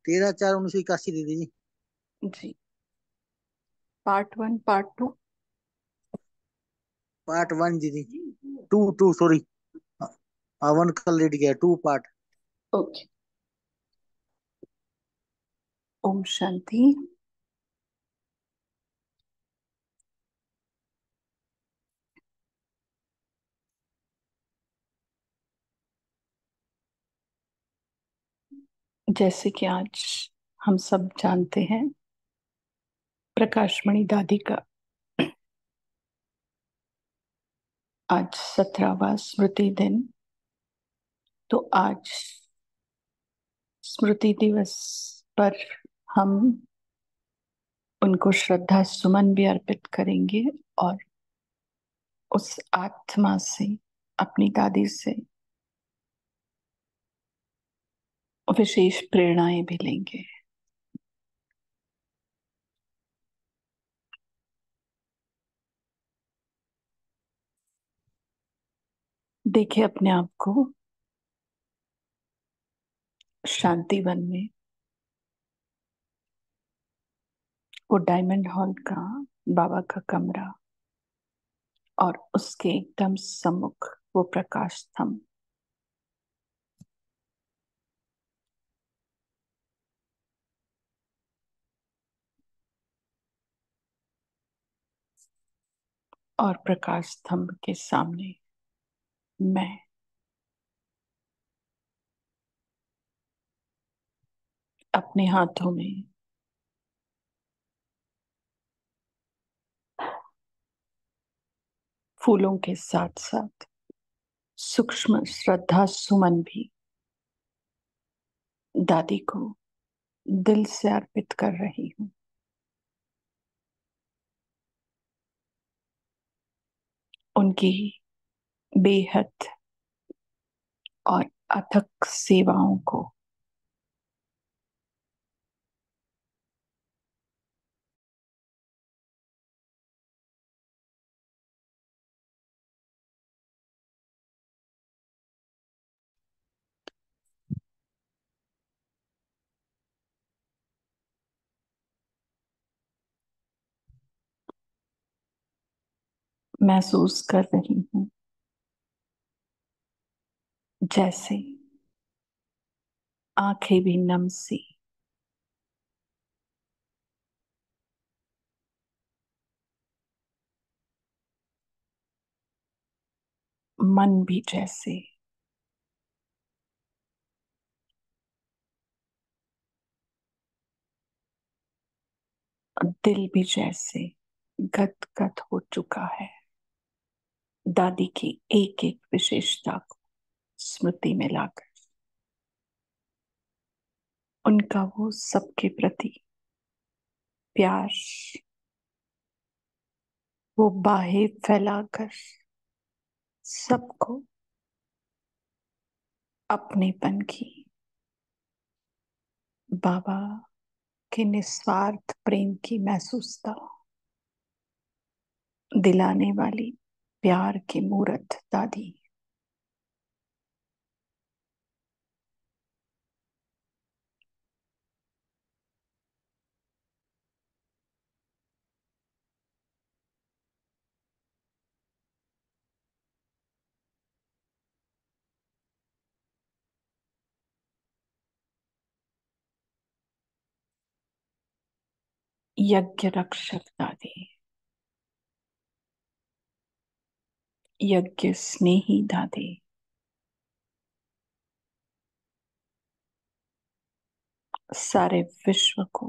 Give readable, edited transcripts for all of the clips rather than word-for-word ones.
13/4/1981 दीदी जी। जी। Part 1 part 2। पार्ट 1 दीदी। Two two sorry. वन कल लेट गया, 2 पार्ट। ओके। ओम शांति। जैसे कि आज हम सब जानते हैं, प्रकाशमणि दादी का आज 17वां स्मृति दिन। तो आज स्मृति दिवस पर हम उनको श्रद्धा सुमन भी अर्पित करेंगे और उस आत्मा से, अपनी दादी से विशेष प्रेरणाएं भी लेंगे। देखिए अपने आप को शांतिवन में, वो डायमंड हॉल का बाबा का कमरा और उसके एकदम सम्मुख वो प्रकाश स्तंभ। और प्रकाश स्तंभ के सामने मैं अपने हाथों में फूलों के साथ साथ सूक्ष्म श्रद्धा सुमन भी दादी को दिल से अर्पित कर रही हूँ। उनकी बेहद और अथक सेवाओं को महसूस कर रही हूँ, जैसे आंखें भी नम सी, मन भी जैसे और दिल भी जैसे गदगद हो चुका है, दादी की एक एक विशेषता को स्मृति में लाकर। उनका वो सबके प्रति प्यार, वो बाहें फैलाकर सबको अपनेपन की, बाबा के निस्वार्थ प्रेम की महसूसता दिलाने वाली प्यार की मूरत दादी। यज्ञ रक्षक दादी, यज्ञ स्नेही दादी, सारे विश्व को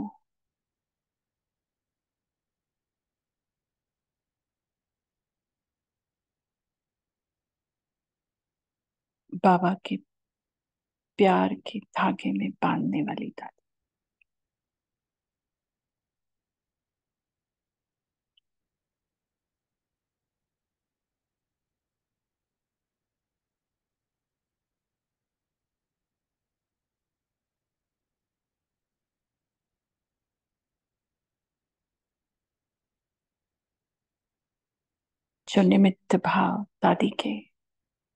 बाबा के प्यार के धागे में बांधने वाली दादी। जो निमित्त भाव दादी के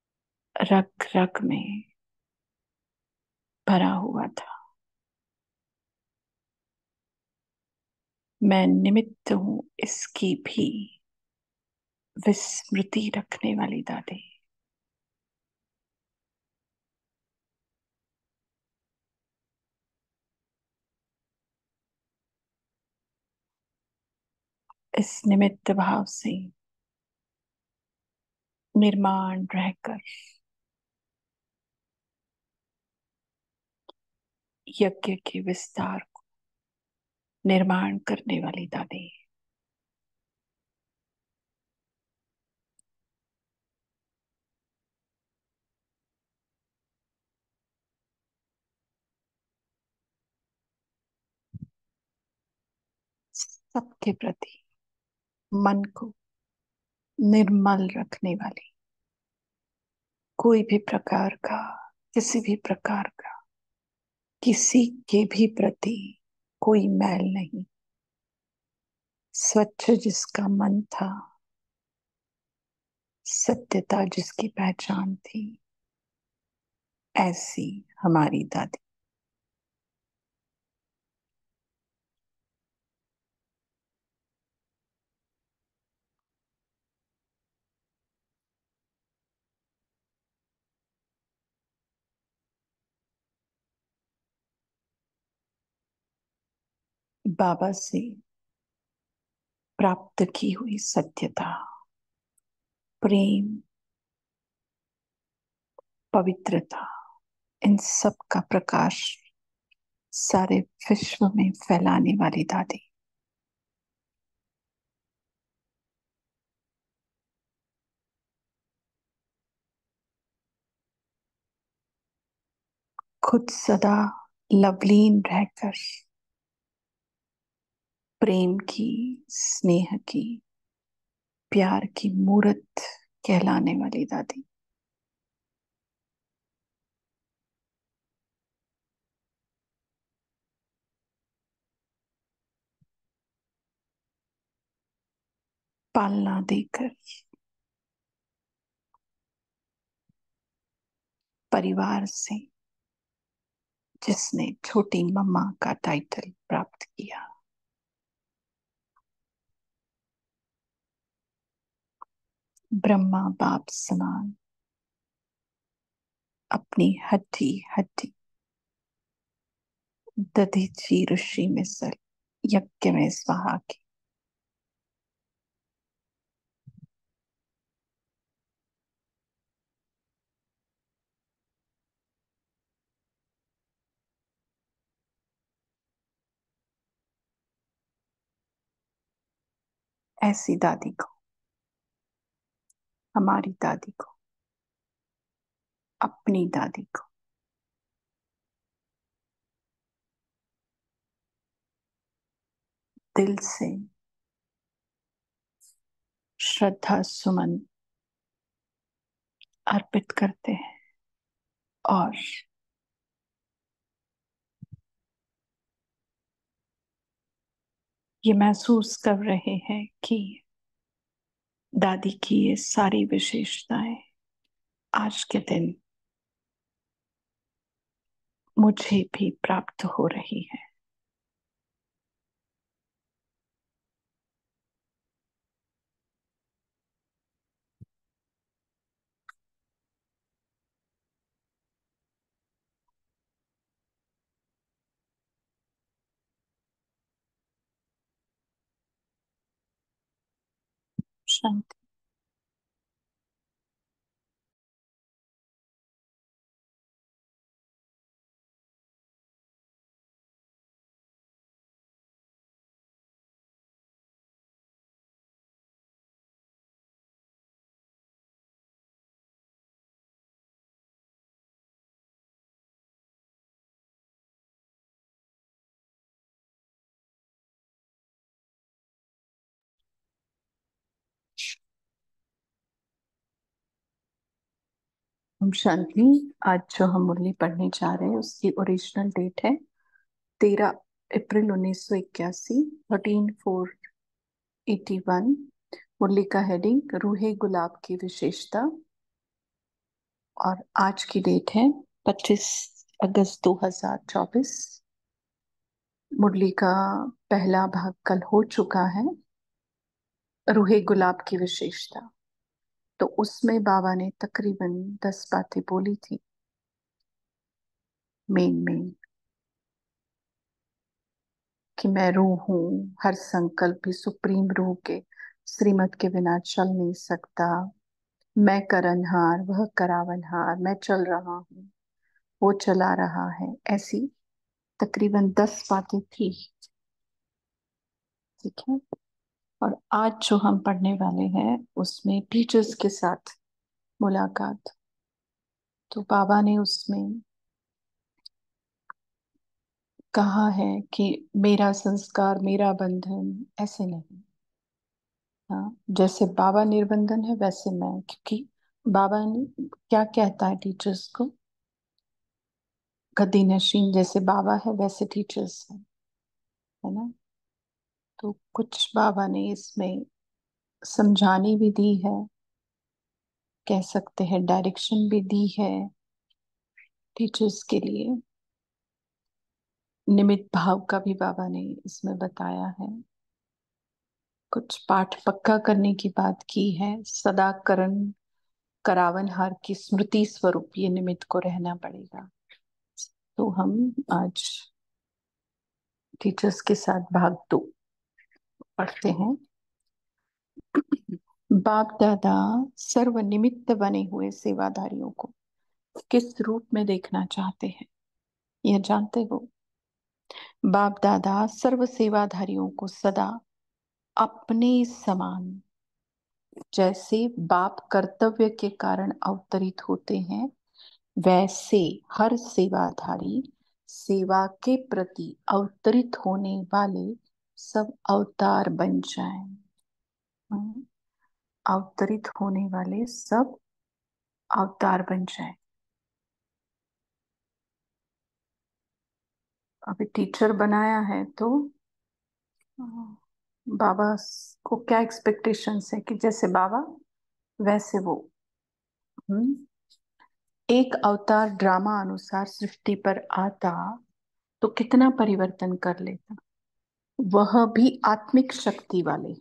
रग रग में भरा हुआ था, मैं निमित्त हूं इसकी भी विस्मृति रखने वाली दादी। इस निमित्त भाव से निर्माण रहकर यज्ञ के विस्तार को निर्माण करने वाली दादी। सबके प्रति मन को निर्मल रखने वाली, कोई भी प्रकार का, किसी भी प्रकार का, किसी के भी प्रति कोई मैल नहीं, स्वच्छ जिसका मन था, सत्यता जिसकी पहचान थी, ऐसी हमारी दादी। बाबा से प्राप्त की हुई सत्यता, प्रेम, पवित्रता, इन सब का प्रकाश सारे विश्व में फैलाने वाली दादी। खुद सदा लवलीन रहकर प्रेम की, स्नेह की, प्यार की मूर्त कहलाने वाली दादी। पालना देकर परिवार से जिसने छोटी मम्मा का टाइटल प्राप्त किया, ब्रह्मा बाप समान अपनी हड्डी हड्डी दधीची ऋषि मिसल यज्ञ में स्वाहा की। ऐसी दादी को, हमारी दादी को, अपनी दादी को दिल से श्रद्धा सुमन अर्पित करते हैं और ये महसूस कर रहे हैं कि दादी की ये सारी विशेषताएं आज के दिन मुझे भी प्राप्त हो रही है। शांति। हम शांति। आज जो हम मुरली पढ़ने जा रहे हैं उसकी ओरिजिनल डेट है 13 अप्रैल 1981, 13/4/81। मुरली का हेडिंग रूहे गुलाब की विशेषता। और आज की डेट है 25 अगस्त 2024। मुरली का पहला भाग कल हो चुका है, रूहे गुलाब की विशेषता। तो उसमें बाबा ने तकरीबन 10 बातें बोली थी। मेन कि मैं रूह हूँ, हर संकल्प भी सुप्रीम रूह के श्रीमत के बिना चल नहीं सकता। मैं करनहार, वह करावनहार, मैं चल रहा हूँ, वो चला रहा है। ऐसी तकरीबन 10 बातें थी। ठीक है। और आज जो हम पढ़ने वाले हैं उसमें टीचर्स के साथ मुलाकात। तो बाबा ने उसमें कहा है कि मेरा संस्कार मेरा बंधन, ऐसे नहीं। हाँ, जैसे बाबा निर्बंधन है वैसे मैं, क्योंकि बाबा ने क्या कहता है टीचर्स को, गद्दी नशीन जैसे बाबा है वैसे टीचर्स है ना। तो कुछ बाबा ने इसमें समझानी भी दी है, कह सकते हैं डायरेक्शन भी दी है टीचर्स के लिए। निमित्त भाव का भी बाबा ने इसमें बताया है। कुछ पाठ पक्का करने की बात की है। सदा करण करावनहार की स्मृति स्वरूप ये निमित्त को रहना पड़ेगा। तो हम आज टीचर्स के साथ भाग 2 पढ़ते हैं। बाप दादा सर्व निमित्त बने हुए सेवाधारियों को किस रूप में देखना चाहते हैं, यह जानते हो? बाप दादा सर्व सेवाधारियों को सदा अपने समान, जैसे बाप कर्तव्य के कारण अवतरित होते हैं, वैसे हर सेवाधारी सेवा के प्रति अवतरित होने वाले सब अवतार बन जाएं। अवतरित होने वाले सब अवतार बन जाएं। अभी टीचर बनाया है तो बाबा को क्या एक्सपेक्टेशंस है कि जैसे बाबा वैसे वो। हम्म एक अवतार ड्रामा अनुसार सृष्टि पर आता तो कितना परिवर्तन कर लेता, वह भी आत्मिक शक्ति वाले।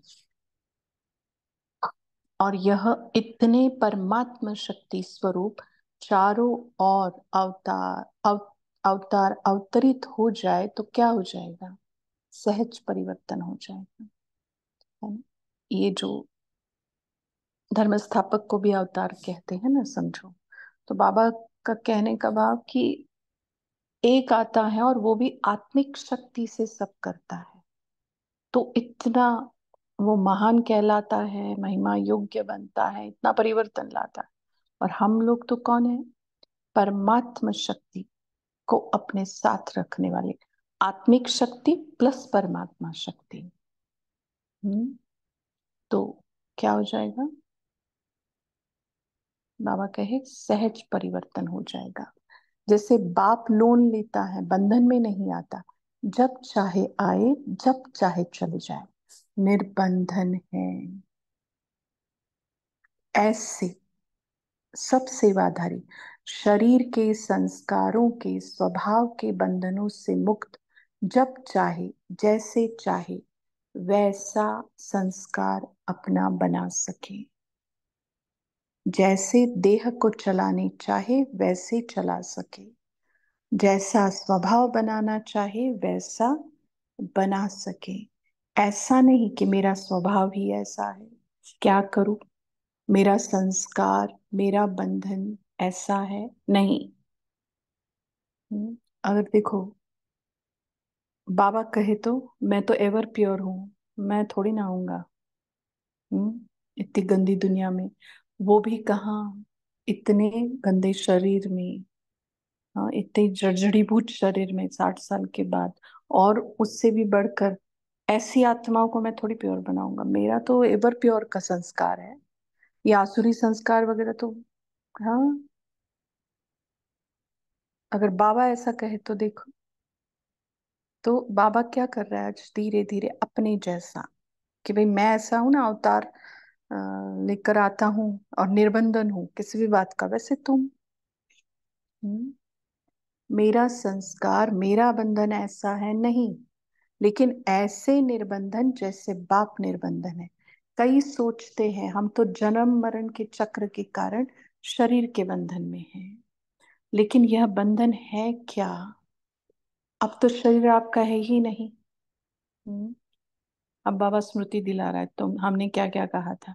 और यह इतने परमात्म शक्ति स्वरूप चारों ओर अवतार अवतरित हो जाए तो क्या हो जाएगा? सहज परिवर्तन हो जाएगा, है ना। ये जो धर्म स्थापक को भी अवतार कहते हैं ना, समझो। तो बाबा का कहने का भाव कि एक आता है और वो भी आत्मिक शक्ति से सब करता है, तो इतना वो महान कहलाता है, महिमा योग्य बनता है, इतना परिवर्तन लाता है। और हम लोग तो कौन है? परमात्म शक्ति को अपने साथ रखने वाले, आत्मिक शक्ति प्लस परमात्मा शक्ति। हम्म तो क्या हो जाएगा? बाबा कहे सहज परिवर्तन हो जाएगा। जैसे बाप लोन लेता है, बंधन में नहीं आता, जब चाहे आए जब चाहे चले जाए, निर्बंधन है। ऐसे सब सेवाधारी शरीर के संस्कारों के स्वभाव के बंधनों से मुक्त, जब चाहे जैसे चाहे वैसा संस्कार अपना बना सके। जैसे देह को चलाने चाहे वैसे चला सके, जैसा स्वभाव बनाना चाहे वैसा बना सके। ऐसा नहीं कि मेरा स्वभाव ही ऐसा है, क्या करूं, मेरा संस्कार मेरा बंधन ऐसा है, नहीं। अगर देखो बाबा कहे तो मैं तो एवर प्योर हूं, मैं थोड़ी ना आऊंगा इतनी गंदी दुनिया में, वो भी कहाँ, इतने गंदे शरीर में। हाँ, इतने जर्जरीभूत शरीर में 60 साल के बाद। और उससे भी बढ़कर ऐसी आत्माओं को मैं थोड़ी प्योर बनाऊंगा, मेरा तो एवर प्योर का संस्कार है। ये आसुरी संस्कार वगैरह तो, हाँ। अगर बाबा ऐसा कहे तो देखो, तो बाबा क्या कर रहा है आज धीरे धीरे अपने जैसा, कि भाई मैं ऐसा हूं ना, अवतार लेकर आता हूँ और निर्बंधन हूँ किसी भी बात का, वैसे तुम। हम्म, मेरा संस्कार मेरा बंधन ऐसा है नहीं। लेकिन ऐसे निर्बंधन जैसे बाप निर्बंधन है। कई सोचते हैं हम तो जन्म मरण के चक्र के कारण शरीर के बंधन में हैं, लेकिन यह बंधन है क्या? अब तो शरीर आपका है ही नहीं। हम्म, अब बाबा स्मृति दिला रहा है, तो हमने क्या क्या कहा था?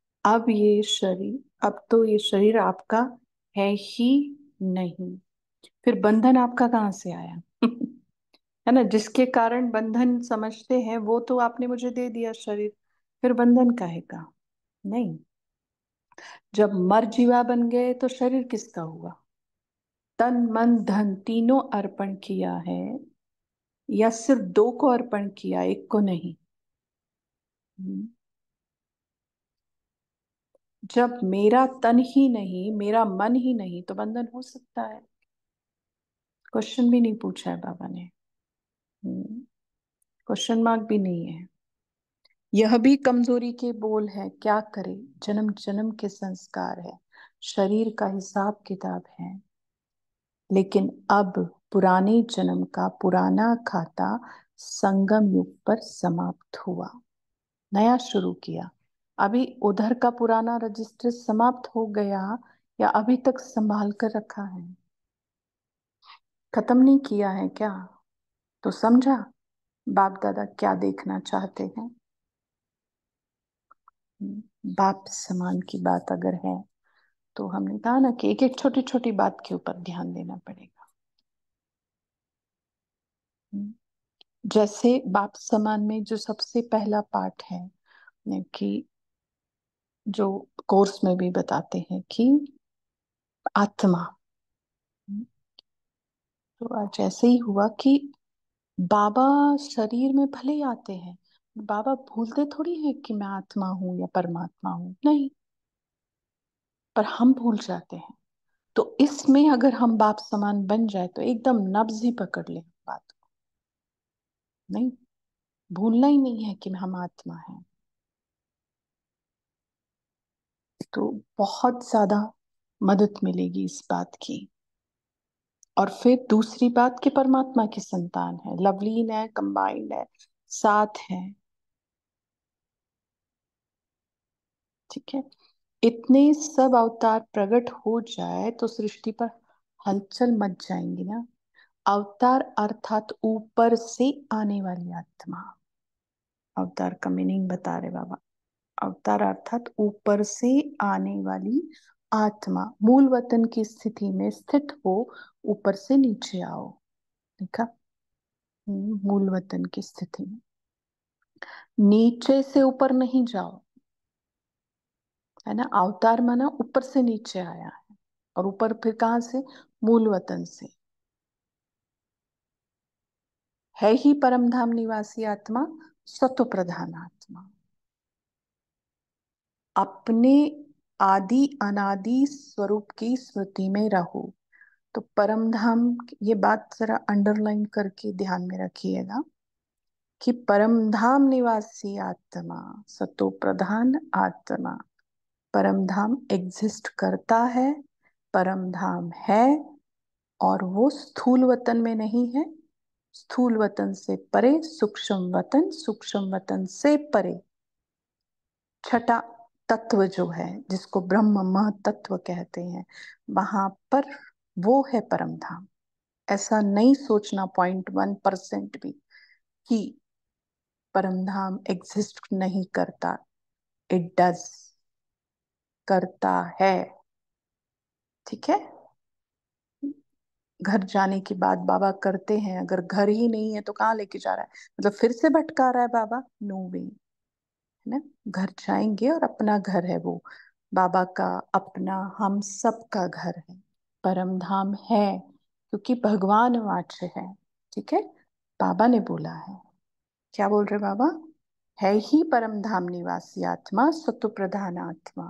अब तो ये शरीर आपका है ही नहीं। फिर बंधन आपका कहाँ से आया? है ना, जिसके कारण बंधन समझते हैं वो तो आपने मुझे दे दिया शरीर, फिर बंधन काहे का? नहीं। जब मर जीवा बन गए तो शरीर किसका हुआ? तन मन धन तीनों अर्पण किया है, या सिर्फ दो को अर्पण किया, एक को नहीं? हम्म। जब मेरा तन ही नहीं, मेरा मन ही नहीं, तो बंधन हो सकता है? क्वेश्चन भी नहीं पूछा है बाबा ने। क्वेश्चन मार्क भी नहीं है। यह भी कमजोरी के बोल है, क्या करे, जन्म जन्म के संस्कार है, शरीर का हिसाब किताब है। लेकिन अब पुराने जन्म का पुराना खाता संगम युग पर समाप्त हुआ, नया शुरू किया। अभी उधर का पुराना रजिस्टर समाप्त हो गया या अभी तक संभाल कर रखा है? खत्म नहीं किया है क्या? तो समझा बाप दादा क्या देखना चाहते हैं? बाप समान की बात अगर है तो हमने कहा ना कि एक एक छोटी छोटी बात के ऊपर ध्यान देना पड़ेगा। जैसे बाप समान में जो सबसे पहला पाठ है, कि जो कोर्स में भी बताते हैं कि आत्मा। तो आज ऐसे ही हुआ कि बाबा शरीर में भले ही आते हैं, बाबा भूलते थोड़ी है कि मैं आत्मा हूं या परमात्मा हूं, नहीं, पर हम भूल जाते हैं। तो इसमें अगर हम बाप समान बन जाए तो एकदम नब्ज ही पकड़ ले बात को। नहीं, भूलना ही नहीं है कि हम आत्मा हैं। तो बहुत ज्यादा मदद मिलेगी इस बात की। और फिर दूसरी बात कि परमात्मा की संतान है, लवलीन है, कंबाइंड है, साथ है। ठीक है, इतने सब अवतार प्रकट हो जाए तो सृष्टि पर हलचल मच जाएंगी ना। अवतार अर्थात ऊपर से आने वाली आत्मा। अवतार का मीनिंग बता रहे बाबा। अवतार अर्थात ऊपर से आने वाली आत्मा, मूल वतन की स्थिति में स्थित हो, ऊपर से नीचे आओ। देखा? मूल वतन की स्थिति में नीचे से ऊपर नहीं जाओ, है ना। अवतार माना ऊपर से नीचे आया है, और ऊपर फिर कहां से? मूल वतन से। है ही परम धाम निवासी आत्मा, सत्व प्रधान आत्मा। अपने आदि अनादि स्वरूप की स्मृति में रहो। तो परम धाम, ये बात जरा अंडरलाइन करके ध्यान में रखिएगा कि परम धाम निवासी आत्मा, सतो प्रधान आत्मा। परम धाम एग्जिस्ट करता है, परम धाम है, और वो स्थूल वतन में नहीं है। स्थूल वतन से परे सूक्ष्म वतन, सूक्ष्म वतन से परे छठा तत्व जो है, जिसको ब्रह्म मह तत्व कहते हैं, वहां पर वो है परम धाम। ऐसा नहीं सोचना 0.1% भी कि परम धाम एग्जिस्ट नहीं करता। इट डज, करता है। ठीक है। घर जाने की बात बाबा करते हैं, अगर घर ही नहीं है तो कहाँ लेके जा रहा है? मतलब फिर से भटका रहा है बाबा? नो वे, है ना। घर जाएंगे और अपना घर है वो, बाबा का अपना, हम सब का घर है, परम धाम है, क्योंकि भगवान वाच्य है। ठीक है, बाबा ने बोला है। क्या बोल रहे बाबा? है ही परम धाम निवासी आत्मा, सत्व प्रधान आत्मा।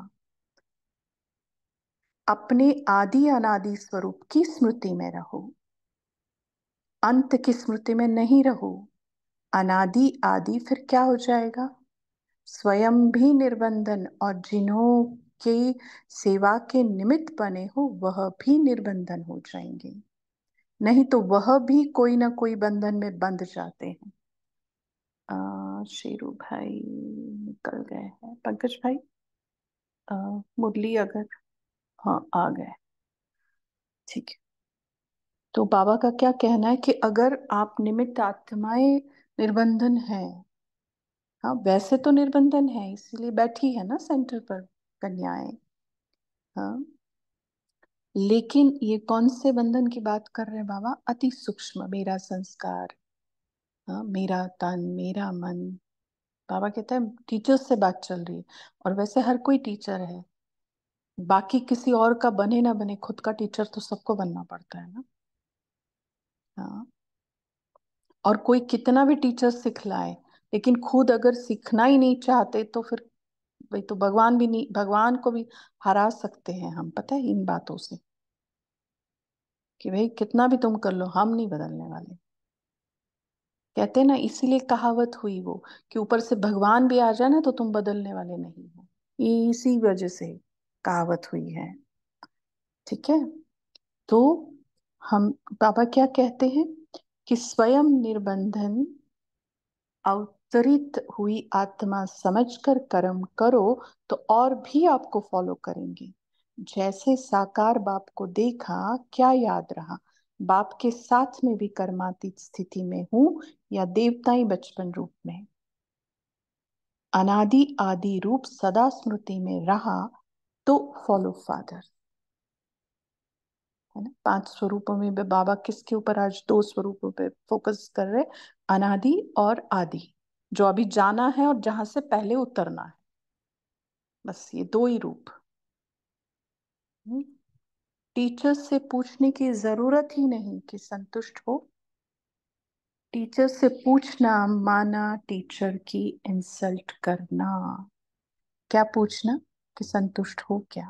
अपने आदि अनादि स्वरूप की स्मृति में रहो, अंत की स्मृति में नहीं रहो। अनादि आदि फिर क्या हो जाएगा? स्वयं भी निर्बंधन, और जिन्हों के सेवा के निमित्त बने हो वह भी निर्बंधन हो जाएंगे। नहीं तो वह भी कोई ना कोई बंधन में बंध जाते हैं। शेरू भाई निकल गए हैं। पंकज भाई, मुरली अगर, हाँ आ गए, ठीक है। तो बाबा का क्या कहना है कि अगर आप निमित्त आत्माएं निर्बंधन है, हाँ वैसे तो निर्बंधन है इसीलिए बैठी है ना सेंटर पर कन्याएं, हाँ, लेकिन ये कौन से बंधन की बात कर रहे हैं बाबा? अति सूक्ष्म, मेरा संस्कार, हाँ, मेरा तन, मेरा मन। बाबा कहते हैं टीचर्स से बात चल रही है, और वैसे हर कोई टीचर है, बाकी किसी और का बने ना बने, खुद का टीचर तो सबको बनना पड़ता है ना। हाँ, और कोई कितना भी टीचर सिखलाए, लेकिन खुद अगर सीखना ही नहीं चाहते तो फिर भाई, तो भगवान भी नहीं, भगवान को भी हरा सकते हैं हम, पता है, इन बातों से, कि भाई कितना भी तुम कर लो, हम नहीं बदलने वाले। कहते हैं ना, इसीलिए कहावत हुई वो, कि ऊपर से भगवान भी आ जाए ना तो तुम बदलने वाले नहीं हो, इसी वजह से कहावत हुई है। ठीक है। तो हम, बाबा क्या कहते हैं कि स्वयं निर्बंधन अवतरित हुई आत्मा समझकर कर्म करो, तो और भी आपको फॉलो करेंगे। जैसे साकार बाप को देखा, क्या याद रहा, बाप के साथ में भी कर्मातीत स्थिति में हूं, या देवताई बचपन रूप में, अनादि आदि रूप सदा स्मृति में रहा, तो फॉलो फादर। है ना, 5 स्वरूपों में भी बाबा किसके ऊपर आज 2 स्वरूपों पे फोकस कर रहे? अनादि और आदि, जो अभी जाना है और जहां से पहले उतरना है, बस ये 2 ही रूप। टीचर से पूछने की जरूरत ही नहीं कि संतुष्ट हो। टीचर से पूछना माना टीचर की इंसल्ट करना। क्या पूछना? कि संतुष्ट हो क्या।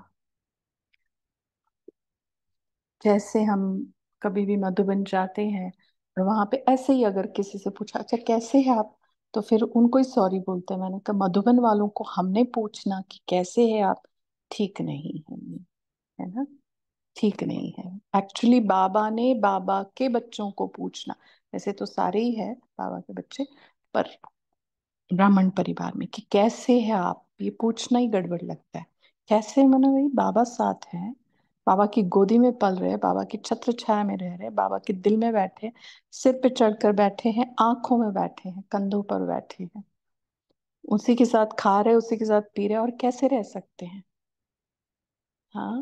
जैसे हम कभी भी मधुबन जाते हैं और वहां पे ऐसे ही अगर किसी से पूछा, अच्छा कैसे है आप, तो फिर उनको ही सॉरी बोलते हैं। मैंने कहा मधुबन वालों को हमने पूछना कि कैसे है आप, ठीक नहीं है ये, है ना, ठीक नहीं है। एक्चुअली बाबा ने बाबा के बच्चों को पूछना, वैसे तो सारे ही है बाबा के बच्चे, पर ब्राह्मण परिवार में कि कैसे है आप, ये पूछना ही गड़बड़ लगता है। कैसे मानो भाई, बाबा साथ है, बाबा की गोदी में पल रहे, बाबा की छत्र छाया में रह रहे, बाबा के दिल में बैठे, सिर पे चढ़कर बैठे हैं, आंखों में बैठे हैं, कंधों पर बैठे हैं, उसी के साथ खा रहे, उसी के साथ पी रहे, और कैसे रह सकते हैं? हाँ,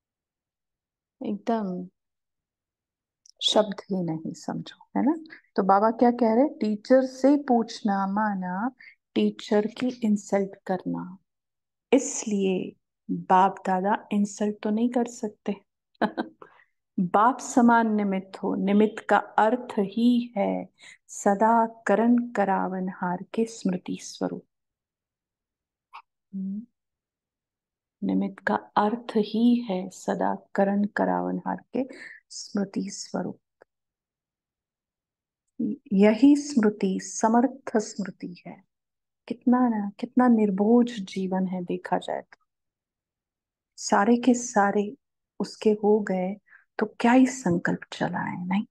एकदम शब्द ही नहीं, समझो, है ना। तो बाबा क्या कह रहे? टीचर से पूछना माना टीचर की इंसल्ट करना। इसलिए बाप दादा इंसल्ट तो नहीं कर सकते। बाप समान निमित्त हो, निमित्त का अर्थ ही है सदा करण करावनहार के स्मृति स्वरूप। हम्म, निमित्त का अर्थ ही है सदा करण करावनहार के स्मृति स्वरूप। यही स्मृति समर्थ स्मृति है। कितना ना, कितना निर्बोझ जीवन है देखा जाए तो, सारे के सारे उसके हो गए, तो क्या ही संकल्प चला है, नहीं?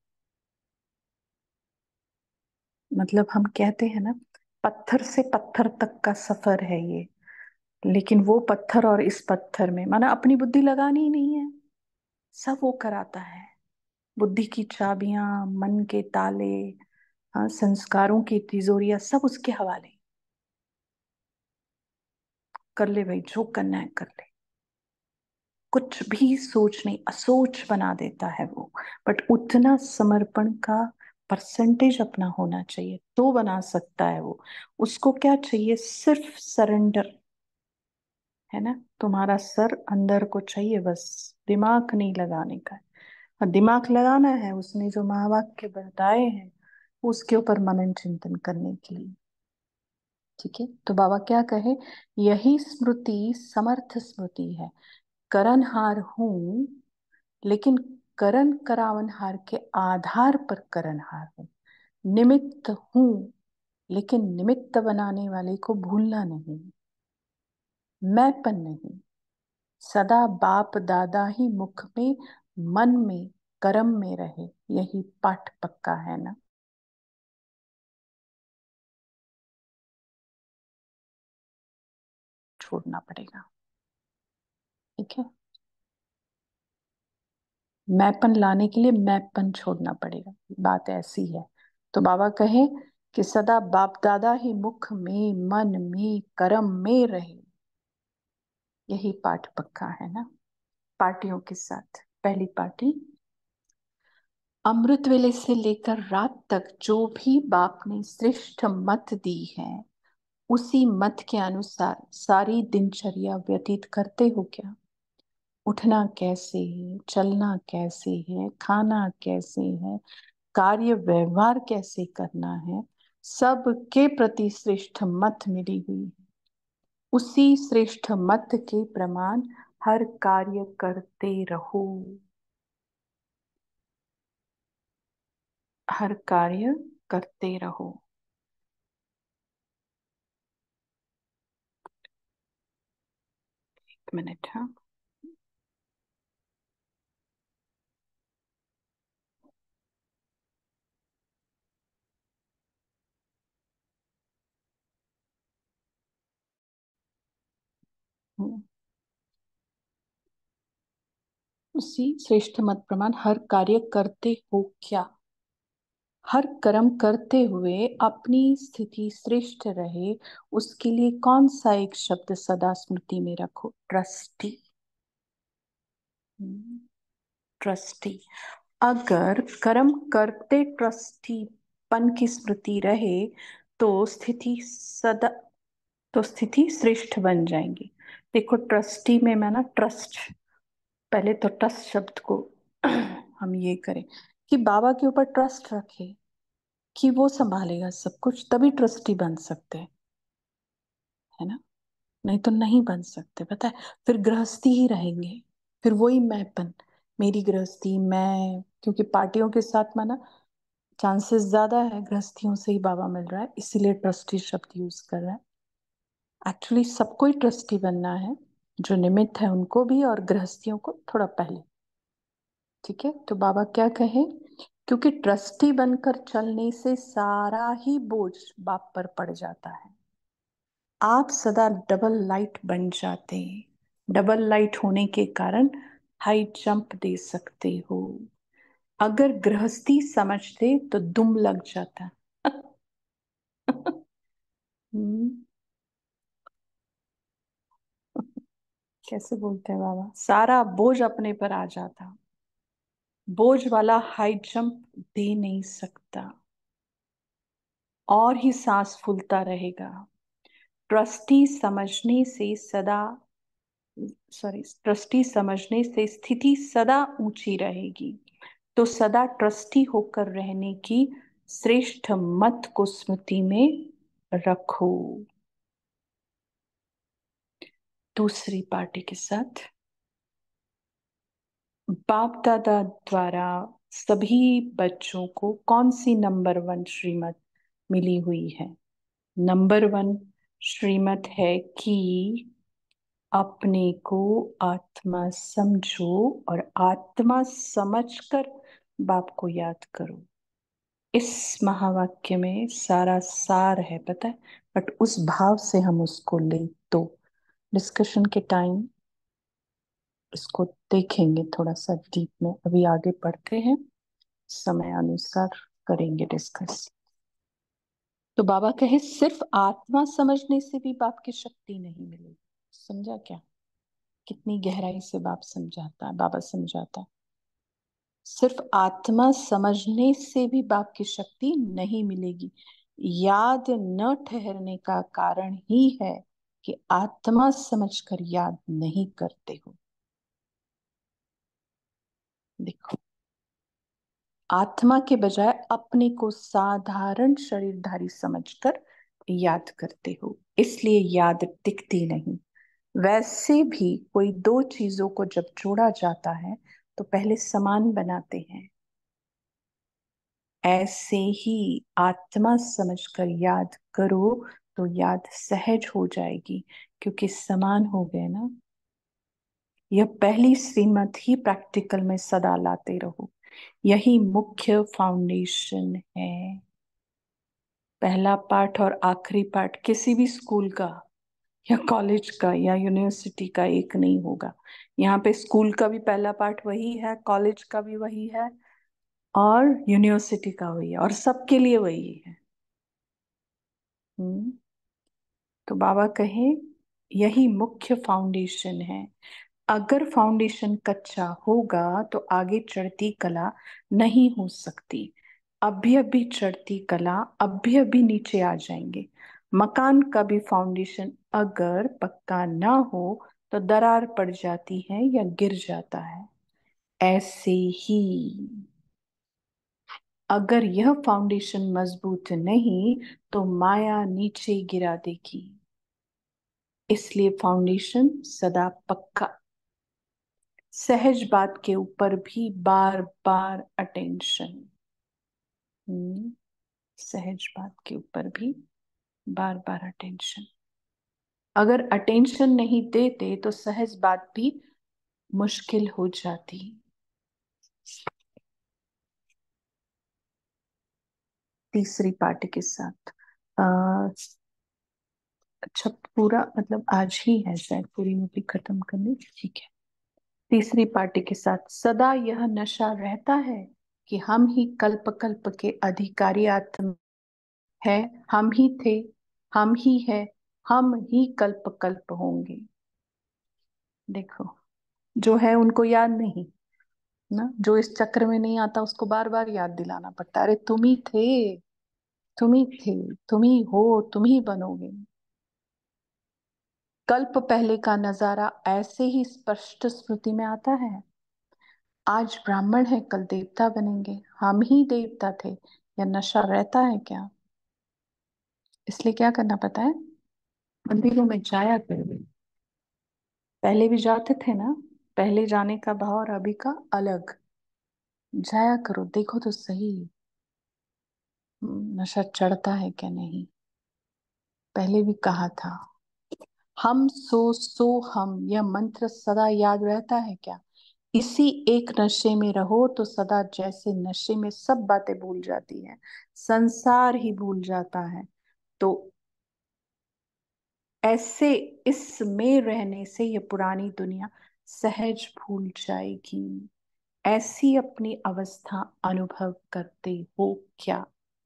मतलब हम कहते हैं ना, पत्थर से पत्थर तक का सफर है ये, लेकिन वो पत्थर और इस पत्थर में माना अपनी बुद्धि लगानी ही नहीं है, सब वो कराता है। बुद्धि की चाबियां, मन के ताले, हाँ, संस्कारों की तिजोरियां, सब उसके हवाले। कर ले भाई, जो करना है कर ले, कुछ भी सोच नहीं, असोच बना देता है वो। बट उतना समर्पण का परसेंटेज अपना होना चाहिए तो बना सकता है वो। उसको क्या चाहिए? सिर्फ सरेंडर, है ना। तुम्हारा सर अंदर को चाहिए, बस दिमाग नहीं लगाने का है। और दिमाग लगाना है उसने जो महावाक्य बताए हैं, उसके ऊपर मनन चिंतन करने के लिए। ठीक है। तो बाबा क्या कहे? यही स्मृति समर्थ स्मृति है। करणहार हूं, लेकिन करण करावनहार के आधार पर करणहार हूं। निमित्त हूं, लेकिन निमित्त बनाने वाले को भूलना नहीं, मैंपन नहीं। सदा बाप दादा ही मुख में, मन में, कर्म में रहे, यही पाठ पक्का है ना। छोड़ना पड़ेगा। ठीक है, मैंपन लाने के लिए मैंपन छोड़ना पड़ेगा, बात ऐसी है। तो बाबा कहे कि सदा बाप दादा ही मुख में, मन में, कर्म में रहे। यही पाठ पक्का है ना। पार्टियों के साथ पहली पार्टी, अमृत वेले से लेकर रात तक जो भी बाप ने श्रेष्ठ मत दी है, उसी मत के अनुसार सारी दिनचर्या व्यतीत करते हो क्या? उठना कैसे है, चलना कैसे है, खाना कैसे है, कार्य व्यवहार कैसे करना है, सबके प्रति श्रेष्ठ मत मिली हुई है। उसी श्रेष्ठ मत के प्रमाण हर कार्य करते रहो। हर कार्य करते रहो। एक मिनट, हाँ। उसी श्रेष्ठ मत प्रमाण हर कार्य करते हो क्या? हर कर्म करते हुए अपनी स्थिति श्रेष्ठ रहे, उसके लिए कौन सा एक शब्द सदा स्मृति में रखो? ट्रस्टी। ट्रस्टी। अगर कर्म करते ट्रस्टीपन की स्मृति रहे तो स्थिति श्रेष्ठ बन जाएंगी। देखो, ट्रस्टी में मैं ना ट्रस्ट, पहले तो ट्रस्ट शब्द को हम ये करें कि बाबा के ऊपर ट्रस्ट रखे कि वो संभालेगा सब कुछ, तभी ट्रस्टी बन सकते हैं, है ना। नहीं तो नहीं बन सकते, पता है। फिर गृहस्थी ही रहेंगे, फिर वही मैंपन, मेरी गृहस्थी मैं, क्योंकि पार्टियों के साथ में ना चांसेस ज्यादा है गृहस्थियों से ही बाबा मिल रहा है, इसीलिए ट्रस्टी शब्द यूज कर रहा है। एक्चुअली सबको ही ट्रस्टी बनना है, जो निमित्त है उनको भी और गृहस्थियों को थोड़ा पहले। ठीक है, तो बाबा क्या कहे, क्योंकि ट्रस्टी बनकर चलने से सारा ही बोझ बाप पर पड़ जाता है। आप सदा डबल लाइट बन जाते हैं। डबल लाइट होने के कारण हाई जंप दे सकते हो। अगर गृहस्थी समझते तो दुम लग जाता। हम्म, कैसे बोलते हैं बाबा, सारा बोझ अपने पर आ जाता। बोझ वाला हाई जंप दे नहीं सकता और ही सांस फूलता रहेगा। ट्रस्टी समझने से सदा ट्रस्टी समझने से स्थिति सदा ऊंची रहेगी। तो सदा ट्रस्टी होकर रहने की श्रेष्ठ मत को स्मृति में रखो। दूसरी पार्टी के साथ, बाप दादा द्वारा सभी बच्चों को कौन सी नंबर 1 श्रीमत मिली हुई है? नंबर 1 श्रीमत है कि अपने को आत्मा समझो और आत्मा समझकर बाप को याद करो। इस महावाक्य में सारा सार है, पता है। बट उस भाव से हम उसको ले तो डिस्कशन के टाइम इसको देखेंगे थोड़ा सा डीप में। अभी आगे बढ़ते हैं, समय अनुसार करेंगे डिस्कस। तो बाबा कहे सिर्फ आत्मा समझने से भी बाप की शक्ति नहीं मिलेगी। समझा क्या? कितनी गहराई से बाप समझाता है, बाबा समझाता है। सिर्फ आत्मा समझने से भी बाप की शक्ति नहीं मिलेगी। याद न ठहरने का कारण ही है कि आत्मा समझकर याद नहीं करते हो। देखो, आत्मा के बजाय अपने को साधारण शरीरधारी समझकर याद करते हो, इसलिए याद टिकती नहीं। वैसे भी कोई दो चीजों को जब जोड़ा जाता है तो पहले समान बनाते हैं। ऐसे ही आत्मा समझकर याद करो तो याद सहज हो जाएगी, क्योंकि समान हो गए ना। यह पहली श्रीमत ही प्रैक्टिकल में सदा लाते रहो, यही मुख्य फाउंडेशन है। पहला पाठ और आखिरी पाठ किसी भी स्कूल का या कॉलेज का या यूनिवर्सिटी का एक नहीं होगा। यहाँ पे स्कूल का भी पहला पार्ट वही है, कॉलेज का भी वही है, और यूनिवर्सिटी का वही है, और सबके लिए वही है। हम्म। तो बाबा कहे यही मुख्य फाउंडेशन है। अगर फाउंडेशन कच्चा होगा तो आगे चढ़ती कला नहीं हो सकती। अभी अभी चढ़ती कला अभी अभी नीचे आ जाएंगे। मकान का भी फाउंडेशन अगर पक्का ना हो तो दरार पड़ जाती है या गिर जाता है। ऐसे ही अगर यह फाउंडेशन मजबूत नहीं तो माया नीचे गिरा देगी। इसलिए फाउंडेशन सदा पक्का। सहज बात के ऊपर भी बार बार अटेंशन। सहज बात के ऊपर भी बार बार अटेंशन। अगर अटेंशन नहीं देते तो सहज बात भी मुश्किल हो जाती। तीसरी पार्टी के साथ अच्छा पूरा मतलब आज ही है शायद पूरी मूवी खत्म करनी, ठीक है। तीसरी पार्टी के साथ सदा यह नशा रहता है कि हम ही कल्प कल्प के अधिकारी आत्मा है। हम ही थे, हम ही है, हम ही कल्प कल्प होंगे। देखो, जो है उनको याद नहीं ना, जो इस चक्र में नहीं आता उसको बार बार याद दिलाना पड़ता है, अरे तुम ही थे, तुम ही थे, तुम ही हो, तुम ही बनोगे। कल्प पहले का नजारा ऐसे ही स्पष्ट स्मृति में आता है। आज ब्राह्मण है कल देवता बनेंगे, हम ही देवता थे, या नशा रहता है क्या? इसलिए क्या करना पता है, मंदिरों में जाया करो। पहले भी जाते थे ना, पहले जाने का भाव और अभी का अलग। जाया करो, देखो तो सही नशा चढ़ता है क्या नहीं। पहले भी कहा था, हम सो हम, यह मंत्र सदा याद रहता है क्या? इसी एक नशे में रहो तो सदा, जैसे नशे में सब बातें भूल जाती है, संसार ही भूल जाता है। तो ऐसे इसमें रहने से ये पुरानी दुनिया सहज भूल जाएगी। ऐसी अपनी अवस्था अनुभव करते हो क्या?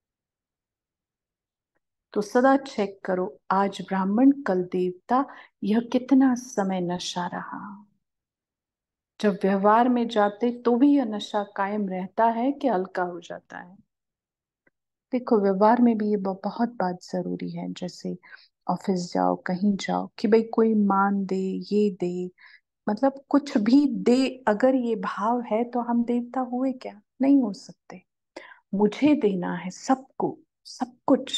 तो सदा चेक करो, आज ब्राह्मण कल देवता, यह कितना समय नशा रहा। जब व्यवहार में जाते तो भी यह नशा कायम रहता है कि हल्का हो जाता है। देखो, व्यवहार में भी ये बहुत बात जरूरी है। जैसे ऑफिस जाओ, कहीं जाओ, कि भाई कोई मान दे, ये दे, मतलब कुछ भी दे, अगर ये भाव है तो हम देवता हुए क्या? नहीं हो सकते। मुझे देना है सबको, सब कुछ,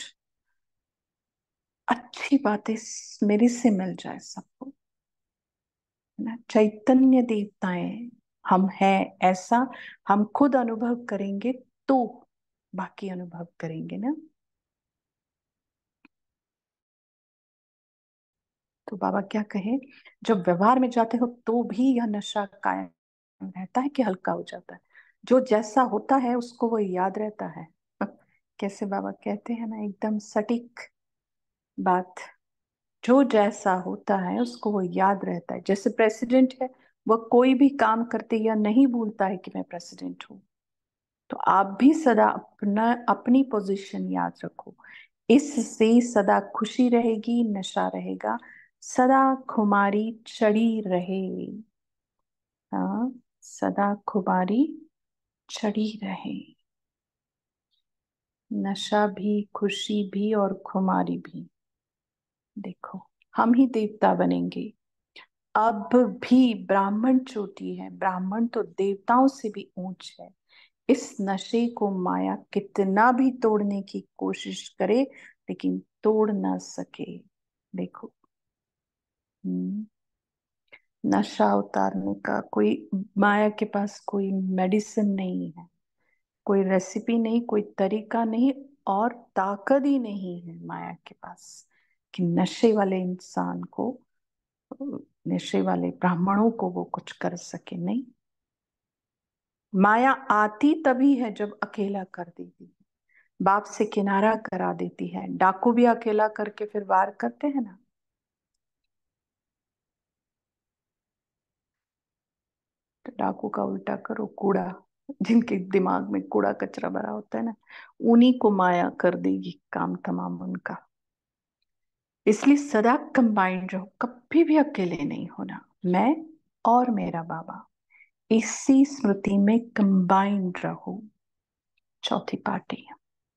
अच्छी बातें मेरे से मिल जाए सबको, है ना। चैतन्य देवताएं हम हैं, ऐसा हम खुद अनुभव करेंगे तो बाकी अनुभव करेंगे ना। तो बाबा क्या कहे, जब व्यवहार में जाते हो तो भी यह नशा कायम रहता है कि हल्का हो जाता है। जो जैसा होता है उसको वो याद रहता है। कैसे बाबा कहते हैं ना, एकदम सटीक बात। जो जैसा होता है उसको वो याद रहता है। जैसे प्रेसिडेंट है, वह कोई भी काम करते या नहीं भूलता है कि मैं प्रेसिडेंट हूँ। तो आप भी सदा अपना अपनी पोजीशन याद रखो। इससे सदा खुशी रहेगी, नशा रहेगा, सदा खुमारी चढ़ी रहे। हाँ, सदा खुमारी चढ़ी रहे। नशा भी, खुशी भी और खुमारी भी। देखो, हम ही देवता बनेंगे। अब भी ब्राह्मण चोटी है, ब्राह्मण तो देवताओं से भी ऊंच है। इस नशे को माया कितना भी तोड़ने की कोशिश करे लेकिन तोड़ ना सके। देखो, हम्म, नशा उतारने का कोई, माया के पास कोई मेडिसिन नहीं है, कोई रेसिपी नहीं, कोई तरीका नहीं, और ताकत ही नहीं है माया के पास कि नशे वाले इंसान को, नशे वाले ब्राह्मणों को वो कुछ कर सके। नहीं, माया आती तभी है जब अकेला कर देती है, बाप से किनारा करा देती है। डाकू भी अकेला करके फिर वार करते हैं ना। तो डाकू का उल्टा करो कूड़ा, जिनके दिमाग में कूड़ा कचरा भरा होता है ना, उन्हीं को माया कर देगी काम तमाम उनका। इसलिए सदा कंबाइंड रहो, कभी भी अकेले नहीं होना। मैं और मेरा बाबा, इसी स्मृति में कंबाइंड रहो। चौथी पार्टी,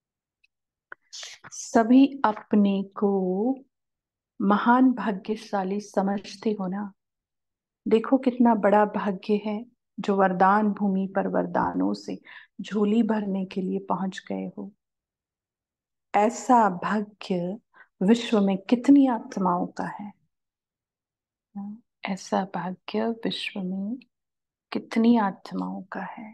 सभी अपने को महान भाग्यशाली समझते हो ना। देखो कितना बड़ा भाग्य है जो वरदान भूमि पर वरदानों से झोली भरने के लिए पहुंच गए हो। ऐसा भाग्य विश्व में कितनी आत्माओं का है। ऐसा भाग्य विश्व में कितनी आत्माओं का है।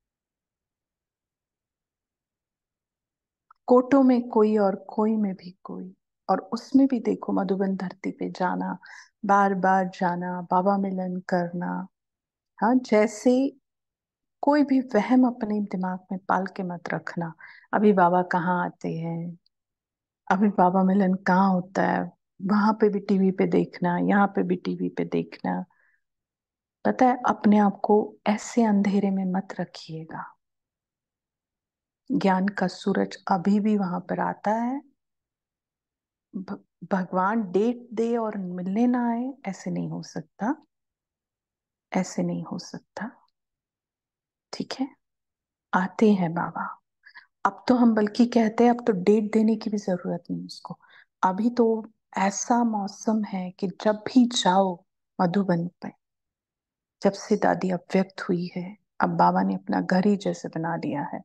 कोटों में कोई और कोई में भी कोई, और उसमें भी देखो मधुबन धरती पे जाना, बार बार जाना, बाबा मिलन करना। हाँ, जैसे कोई भी वहम अपने दिमाग में पाल के मत रखना, अभी बाबा कहाँ आते हैं, अभी बाबा मिलन कहाँ होता है, वहां पे भी टीवी पे देखना, यहाँ पे भी टीवी पे देखना। पता है, अपने आप को ऐसे अंधेरे में मत रखिएगा। ज्ञान का सूरज अभी भी वहां पर आता है। भ- भगवान डेट दे और मिलने ना आए, ऐसे नहीं हो सकता, ऐसे नहीं हो सकता। ठीक है, आते हैं बाबा। अब तो हम बल्कि कहते हैं अब तो डेट देने की भी जरूरत नहीं उसको। अभी तो ऐसा मौसम है कि जब भी जाओ मधुबन पे, जब से दादी अव्यक्त हुई है, अब बाबा ने अपना घर ही जैसे बना दिया है।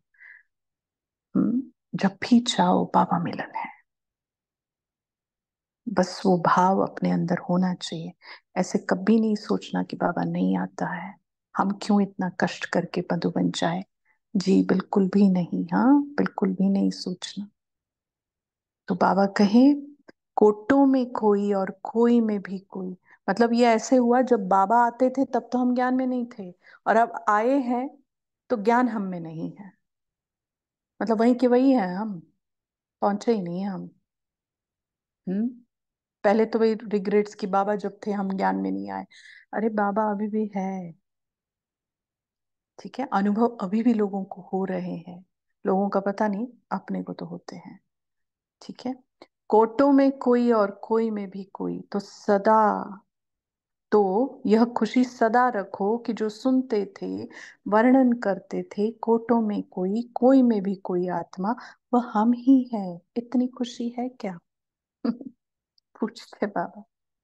जब भी जाओ बाबा मिलन है। बस वो भाव अपने अंदर होना चाहिए। ऐसे कभी नहीं सोचना कि बाबा नहीं आता है, हम क्यों इतना कष्ट करके मधुबन जाए। जी बिल्कुल भी नहीं, हाँ बिल्कुल भी नहीं सोचना। तो बाबा कहे, कोटों में कोई और कोई में भी कोई। मतलब ये ऐसे हुआ, जब बाबा आते थे तब तो हम ज्ञान में नहीं थे, और अब आए हैं तो ज्ञान हम में नहीं है। मतलब वही के वही है हम, पहुंचे ही नहीं है हम। हम्म। पहले तो वही रिग्रेट्स की, बाबा जब थे हम ज्ञान में नहीं आए। अरे बाबा अभी भी है। ठीक है, अनुभव अभी भी लोगों को हो रहे हैं, लोगों का पता नहीं, अपने को तो होते हैं। ठीक है, कोटों में कोई और कोई में भी कोई, तो सदा, तो यह खुशी सदा रखो कि जो सुनते थे, वर्णन करते थे, कोटों में कोई कोई में भी कोई आत्मा, वह हम ही है। इतनी खुशी है क्या? पूछते बाबा।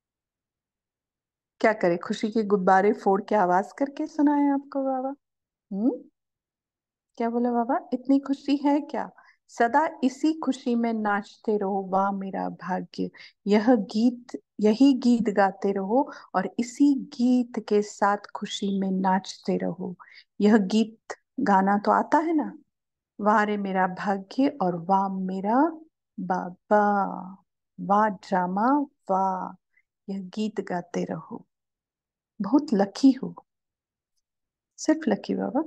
क्या करे, खुशी के गुब्बारे फोड़ के आवाज करके सुनाए आपको बाबा? हम्म। क्या बोला बाबा, इतनी खुशी है क्या? सदा इसी खुशी में नाचते रहो, वाह मेरा भाग्य। यह गीत, यही गीत गाते रहो, और इसी गीत के साथ खुशी में नाचते रहो। यह गीत गाना तो आता है ना, वाह रे मेरा भाग्य और वाह मेरा बाबा, वाह ड्रामा, वाह। यह गीत गाते रहो। बहुत लकी हो, सिर्फ लकी बाबा।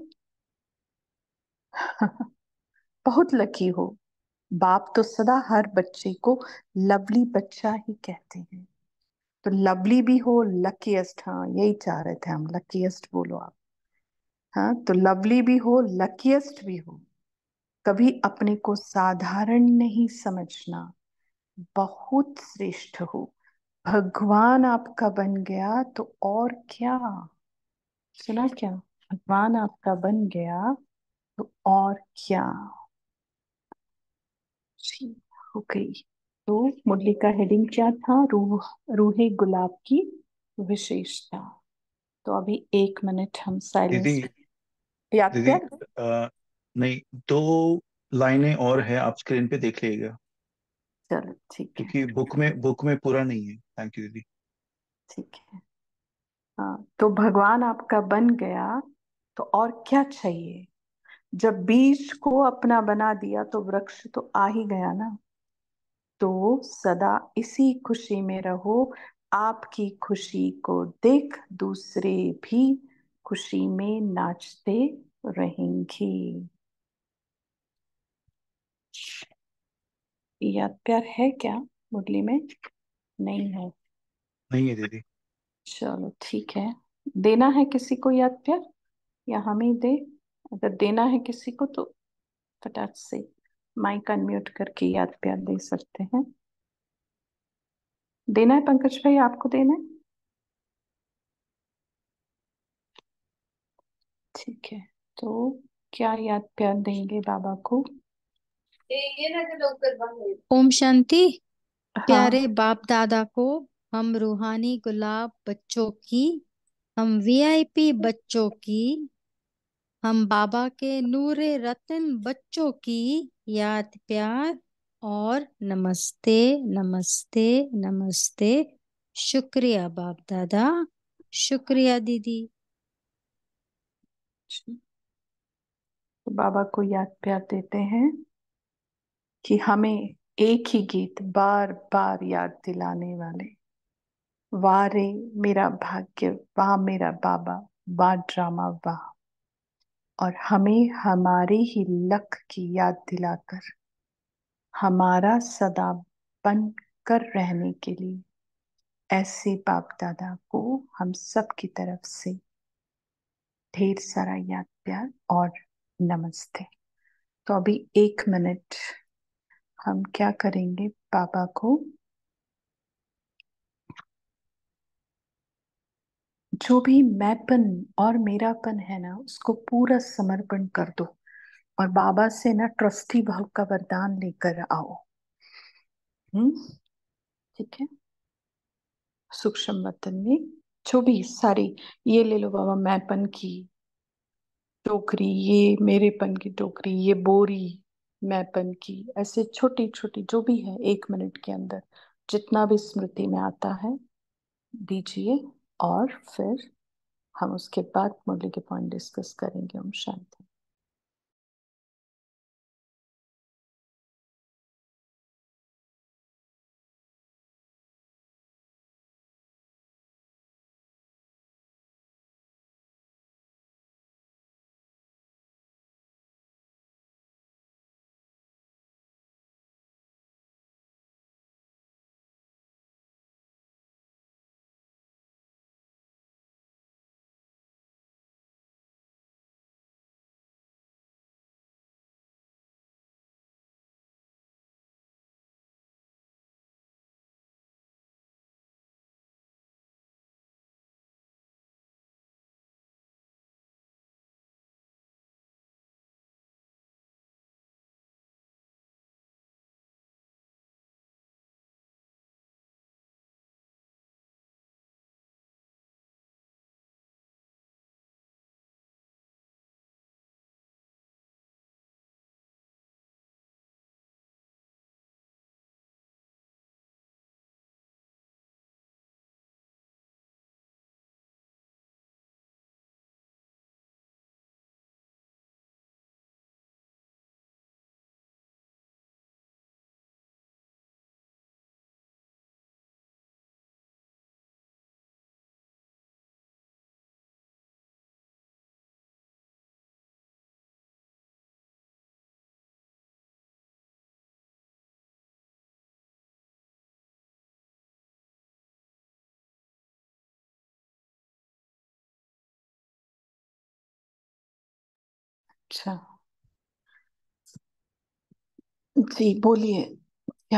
बहुत लकी हो। बाप तो सदा हर बच्चे को लवली बच्चा ही कहते हैं। तो लवली भी हो, लकीएस्ट, हाँ यही चाह रहे थे हम, लकीएस्ट बोलो आप। हाँ, तो लवली भी हो, लकीएस्ट भी हो। कभी अपने को साधारण नहीं समझना, बहुत श्रेष्ठ हो। भगवान आपका बन गया तो और क्या। सुना क्या? भगवान आपका बन गया तो और क्या। जी, हो गई। तो मुरली का हेडिंग क्या था? रूहे गुलाब की विशेषता। तो अभी 1 मिनट हम दीदी, साइलेंस। याद दीदी, प्यार। नहीं, दो लाइनें और है, आप स्क्रीन पे देख लीजिएगा, चलो ठीक है। क्योंकि बुक में पूरा नहीं है। थैंक यू दीदी। ठीक है। हाँ, तो भगवान आपका बन गया तो और क्या चाहिए। जब बीज को अपना बना दिया तो वृक्ष तो आ ही गया ना। तो सदा इसी खुशी में रहो। आपकी खुशी को देख दूसरे भी खुशी में नाचते रहेंगे। याद प्यार है क्या मुरली में? नहीं है। नहीं है दीदी। चलो ठीक है। देना है किसी को याद प्यार, या हम ही दे? अगर देना है किसी को तो फटाक से माइक अनम्यूट करके याद प्यार दे सकते हैं। देना है पंकज भाई, आपको देना है? ठीक है, तो क्या याद प्यार देंगे बाबा को? ओम शांति। प्यारे हाँ। बाप दादा को हम रूहानी गुलाब बच्चों की, हम वीआईपी बच्चों की, हम बाबा के नूरे रतन बच्चों की याद प्यार और नमस्ते नमस्ते नमस्ते। शुक्रिया बाप दादा, शुक्रिया दीदी। तो बाबा को याद प्यार देते हैं कि हमें एक ही गीत बार बार याद दिलाने वाले, वाह रे मेरा भाग्य, वाह मेरा बाबा, वाह ड्रामा वाह। और हमें हमारे ही लक की याद दिलाकर हमारा सदा बन कर रहने के लिए ऐसे बाप दादा को हम सब की तरफ से ढेर सारा याद प्यार और नमस्ते। तो अभी 1 मिनट हम क्या करेंगे, बाबा को जो भी मैंपन और मेरापन है ना उसको पूरा समर्पण कर दो, और बाबा से ना ट्रस्टी भाव का वरदान लेकर आओ। ठीक है। सूक्ष्म वतन में जो भी सारी, ये ले लो बाबा मैंपन की टोकरी, ये मेरेपन की टोकरी, ये बोरी मैंपन की, ऐसे छोटी छोटी जो भी है 1 मिनट के अंदर जितना भी स्मृति में आता है दीजिए। और फिर हम उसके बाद मुरली के पॉइंट डिस्कस करेंगे। ओम शांति। अच्छा जी, बोलिए क्या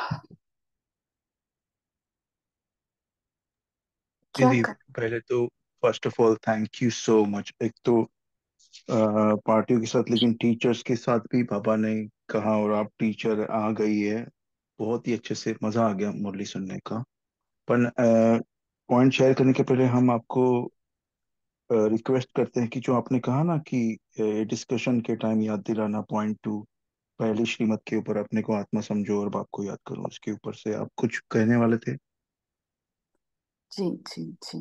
क्या दीदी, कर। पहले तो first of all thank you so much. एक तो पार्टियों के साथ, लेकिन टीचर्स के साथ भी पापा ने कहा, और आप टीचर आ गई है, बहुत ही अच्छे से मजा आ गया मुरली सुनने का। पर पॉइंट शेयर करने के पहले हम आपको रिक्वेस्ट करते हैं कि जो आपने कहा ना कि डिस्कशन के टाइम याद दिलाना, पॉइंट 2 पहली श्रीमत के ऊपर, अपने को आत्मा समझो और बाप को याद करो, उसके ऊपर से आप कुछ कहने वाले थे। जी जी जी।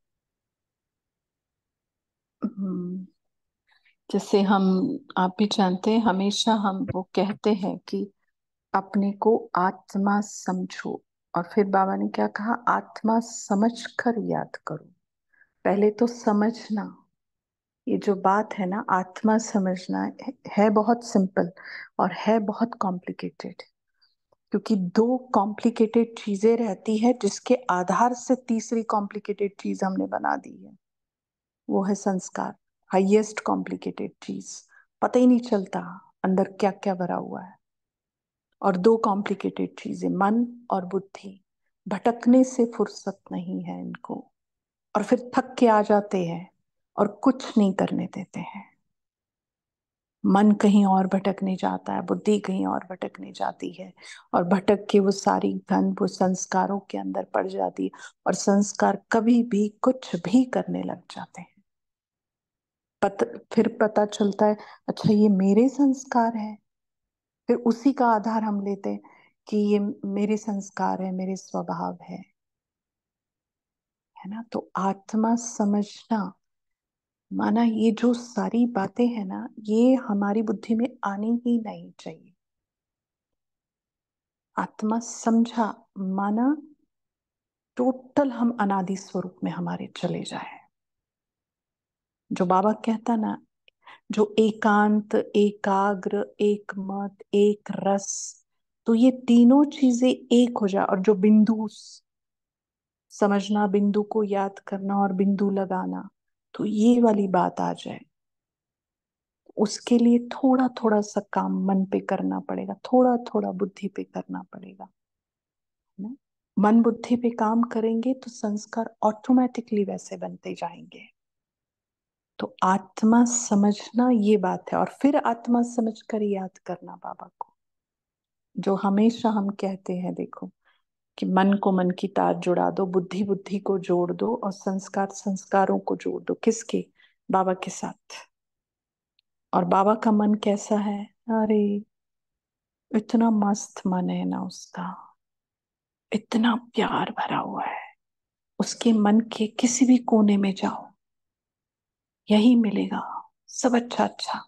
हम्म, जैसे हम, आप भी जानते हैं हमेशा हम वो कहते हैं कि अपने को आत्मा समझो, और फिर बाबा ने क्या कहा, आत्मा समझ कर याद करो। पहले तो समझना, ये जो बात है ना आत्मा समझना है बहुत सिंपल और है बहुत कॉम्प्लिकेटेड, क्योंकि दो कॉम्प्लिकेटेड चीजें रहती है जिसके आधार से तीसरी कॉम्प्लिकेटेड चीज हमने बना दी है। वो है संस्कार, हाईएस्ट कॉम्प्लिकेटेड चीज। पता ही नहीं चलता अंदर क्या क्या भरा हुआ है। और दो कॉम्प्लिकेटेड चीजें, मन और बुद्धि, भटकने से फुर्सत नहीं है इनको, और फिर थक के आ जाते हैं और कुछ नहीं करने देते हैं। मन कहीं और भटकने जाता है, बुद्धि कहीं और भटकने जाती है, और भटक के वो सारी गंध वो संस्कारों के अंदर पड़ जाती है, और संस्कार कभी भी कुछ भी करने लग जाते हैं। फिर पता चलता है अच्छा ये मेरे संस्कार है, फिर उसी का आधार हम लेते हैं कि ये मेरे संस्कार है, मेरे स्वभाव है ना। तो आत्मा समझना माना ये जो सारी बातें हैं ना, ये हमारी बुद्धि में आनी ही नहीं चाहिए। आत्मा समझा माना टोटल हम अनादि स्वरूप में हमारे चले जाए। जो बाबा कहता ना, जो एकांत, एकाग्र, एक मत, एक रस, तो ये तीनों चीजें एक हो जाए, और जो बिंदु समझना, बिंदु को याद करना और बिंदु लगाना, तो ये वाली बात आ जाए। उसके लिए थोड़ा थोड़ा सा काम मन पे करना पड़ेगा, थोड़ा थोड़ा बुद्धि पे करना पड़ेगा, है ना। मन बुद्धि पे काम करेंगे तो संस्कार ऑटोमेटिकली वैसे बनते जाएंगे। तो आत्मा समझना ये बात है, और फिर आत्मा समझकर याद करना बाबा को। जो हमेशा हम कहते हैं देखो, कि मन को मन की तार जुड़ा दो, बुद्धि बुद्धि को जोड़ दो, और संस्कार संस्कारों को जोड़ दो। किसके? बाबा के साथ। और बाबा का मन कैसा है? अरे इतना मस्त मन है ना उसका, इतना प्यार भरा हुआ है। उसके मन के किसी भी कोने में जाओ यही मिलेगा, सब अच्छा अच्छा।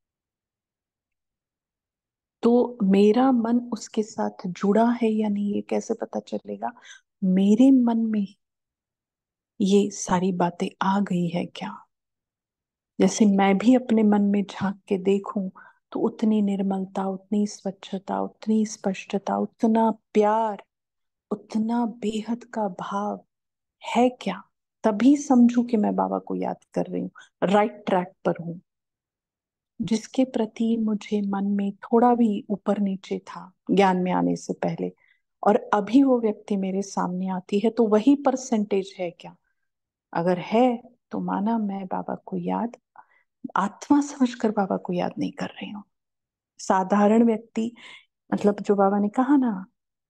तो मेरा मन उसके साथ जुड़ा है या नहीं, ये कैसे पता चलेगा? मेरे मन में ये सारी बातें आ गई है क्या? जैसे मैं भी अपने मन में झांक के देखूं, तो उतनी निर्मलता, उतनी स्वच्छता, उतनी स्पष्टता, उतना प्यार, उतना बेहद का भाव है क्या? तभी समझू कि मैं बाबा को याद कर रही हूँ, राइट ट्रैक पर हूँ। जिसके प्रति मुझे मन में थोड़ा भी ऊपर नीचे था ज्ञान में आने से पहले, और अभी वो व्यक्ति मेरे सामने आती है, तो वही परसेंटेज है क्या? अगर है तो माना मैं बाबा को याद, आत्मा समझकर बाबा को याद नहीं कर रही हूँ। साधारण व्यक्ति, मतलब जो बाबा ने कहा ना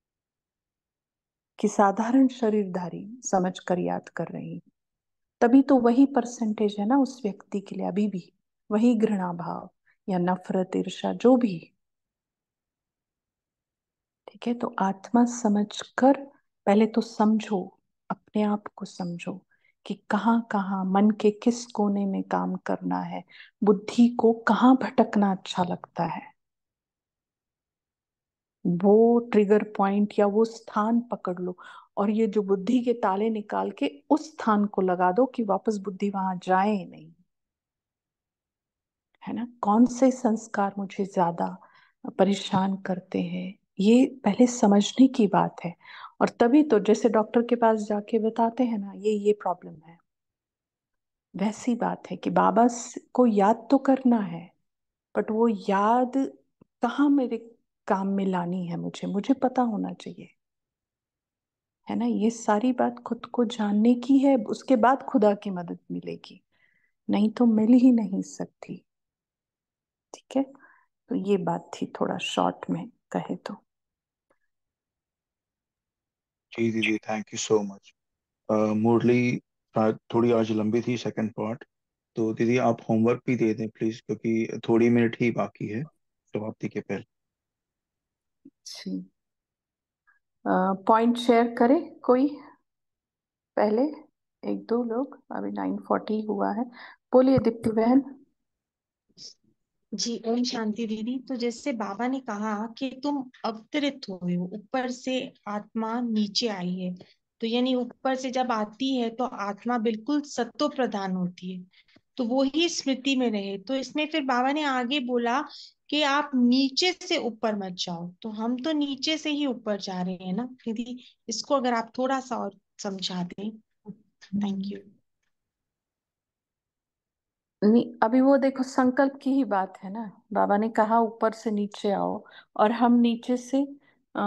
कि साधारण शरीरधारी समझकर याद कर रही हूँ, तभी तो वही परसेंटेज है ना उस व्यक्ति के लिए अभी भी, वही घृणा भाव या नफरत, ईर्ष्या, जो भी। ठीक है, तो आत्मा समझकर पहले तो समझो, अपने आप को समझो कि कहाँ कहाँ मन के किस कोने में काम करना है, बुद्धि को कहाँ भटकना अच्छा लगता है, वो ट्रिगर पॉइंट या वो स्थान पकड़ लो, और ये जो बुद्धि के ताले निकाल के उस स्थान को लगा दो कि वापस बुद्धि वहां जाए नहीं। है ना, कौन से संस्कार मुझे ज्यादा परेशान करते हैं, ये पहले समझने की बात है। और तभी तो जैसे डॉक्टर के पास जाके बताते हैं ना ये प्रॉब्लम है, वैसी बात है कि बाबा को याद तो करना है, बट वो याद कहाँ मेरे काम में लानी है, मुझे मुझे पता होना चाहिए। है ना, ये सारी बात खुद को जानने की है, उसके बाद खुदा की मदद मिलेगी, नहीं तो मिल ही नहीं सकती। ठीक है, तो ये बात थी, थोड़ा शॉर्ट में कहे तो। जी दीदी, थैंक यू सो मच। मुरली शायद थोड़ी आज लंबी थी सेकंड पार्ट, तो दीदी आप होमवर्क भी दे दें प्लीज, क्योंकि थोड़ी मिनट ही बाकी है समाप्ति के पहले। जी, पॉइंट शेयर करे कोई पहले? एक दो लोग, अभी 9:40 हुआ है। बोलिए दीप्ति बहन। जी ओम शांति दीदी। तो जैसे बाबा ने कहा कि तुम अवतरित हुए हो, ऊपर से आत्मा नीचे आई है, तो यानी ऊपर से जब आती है तो आत्मा बिल्कुल सत्व प्रधान होती है, तो वो ही स्मृति में रहे। तो इसमें फिर बाबा ने आगे बोला कि आप नीचे से ऊपर मत जाओ, तो हम तो नीचे से ही ऊपर जा रहे हैं ना दीदी। इसको अगर आप थोड़ा सा और समझा दें। Thank you. नहीं, अभी वो देखो संकल्प की ही बात है ना। बाबा ने कहा ऊपर से नीचे आओ, और हम नीचे से आ,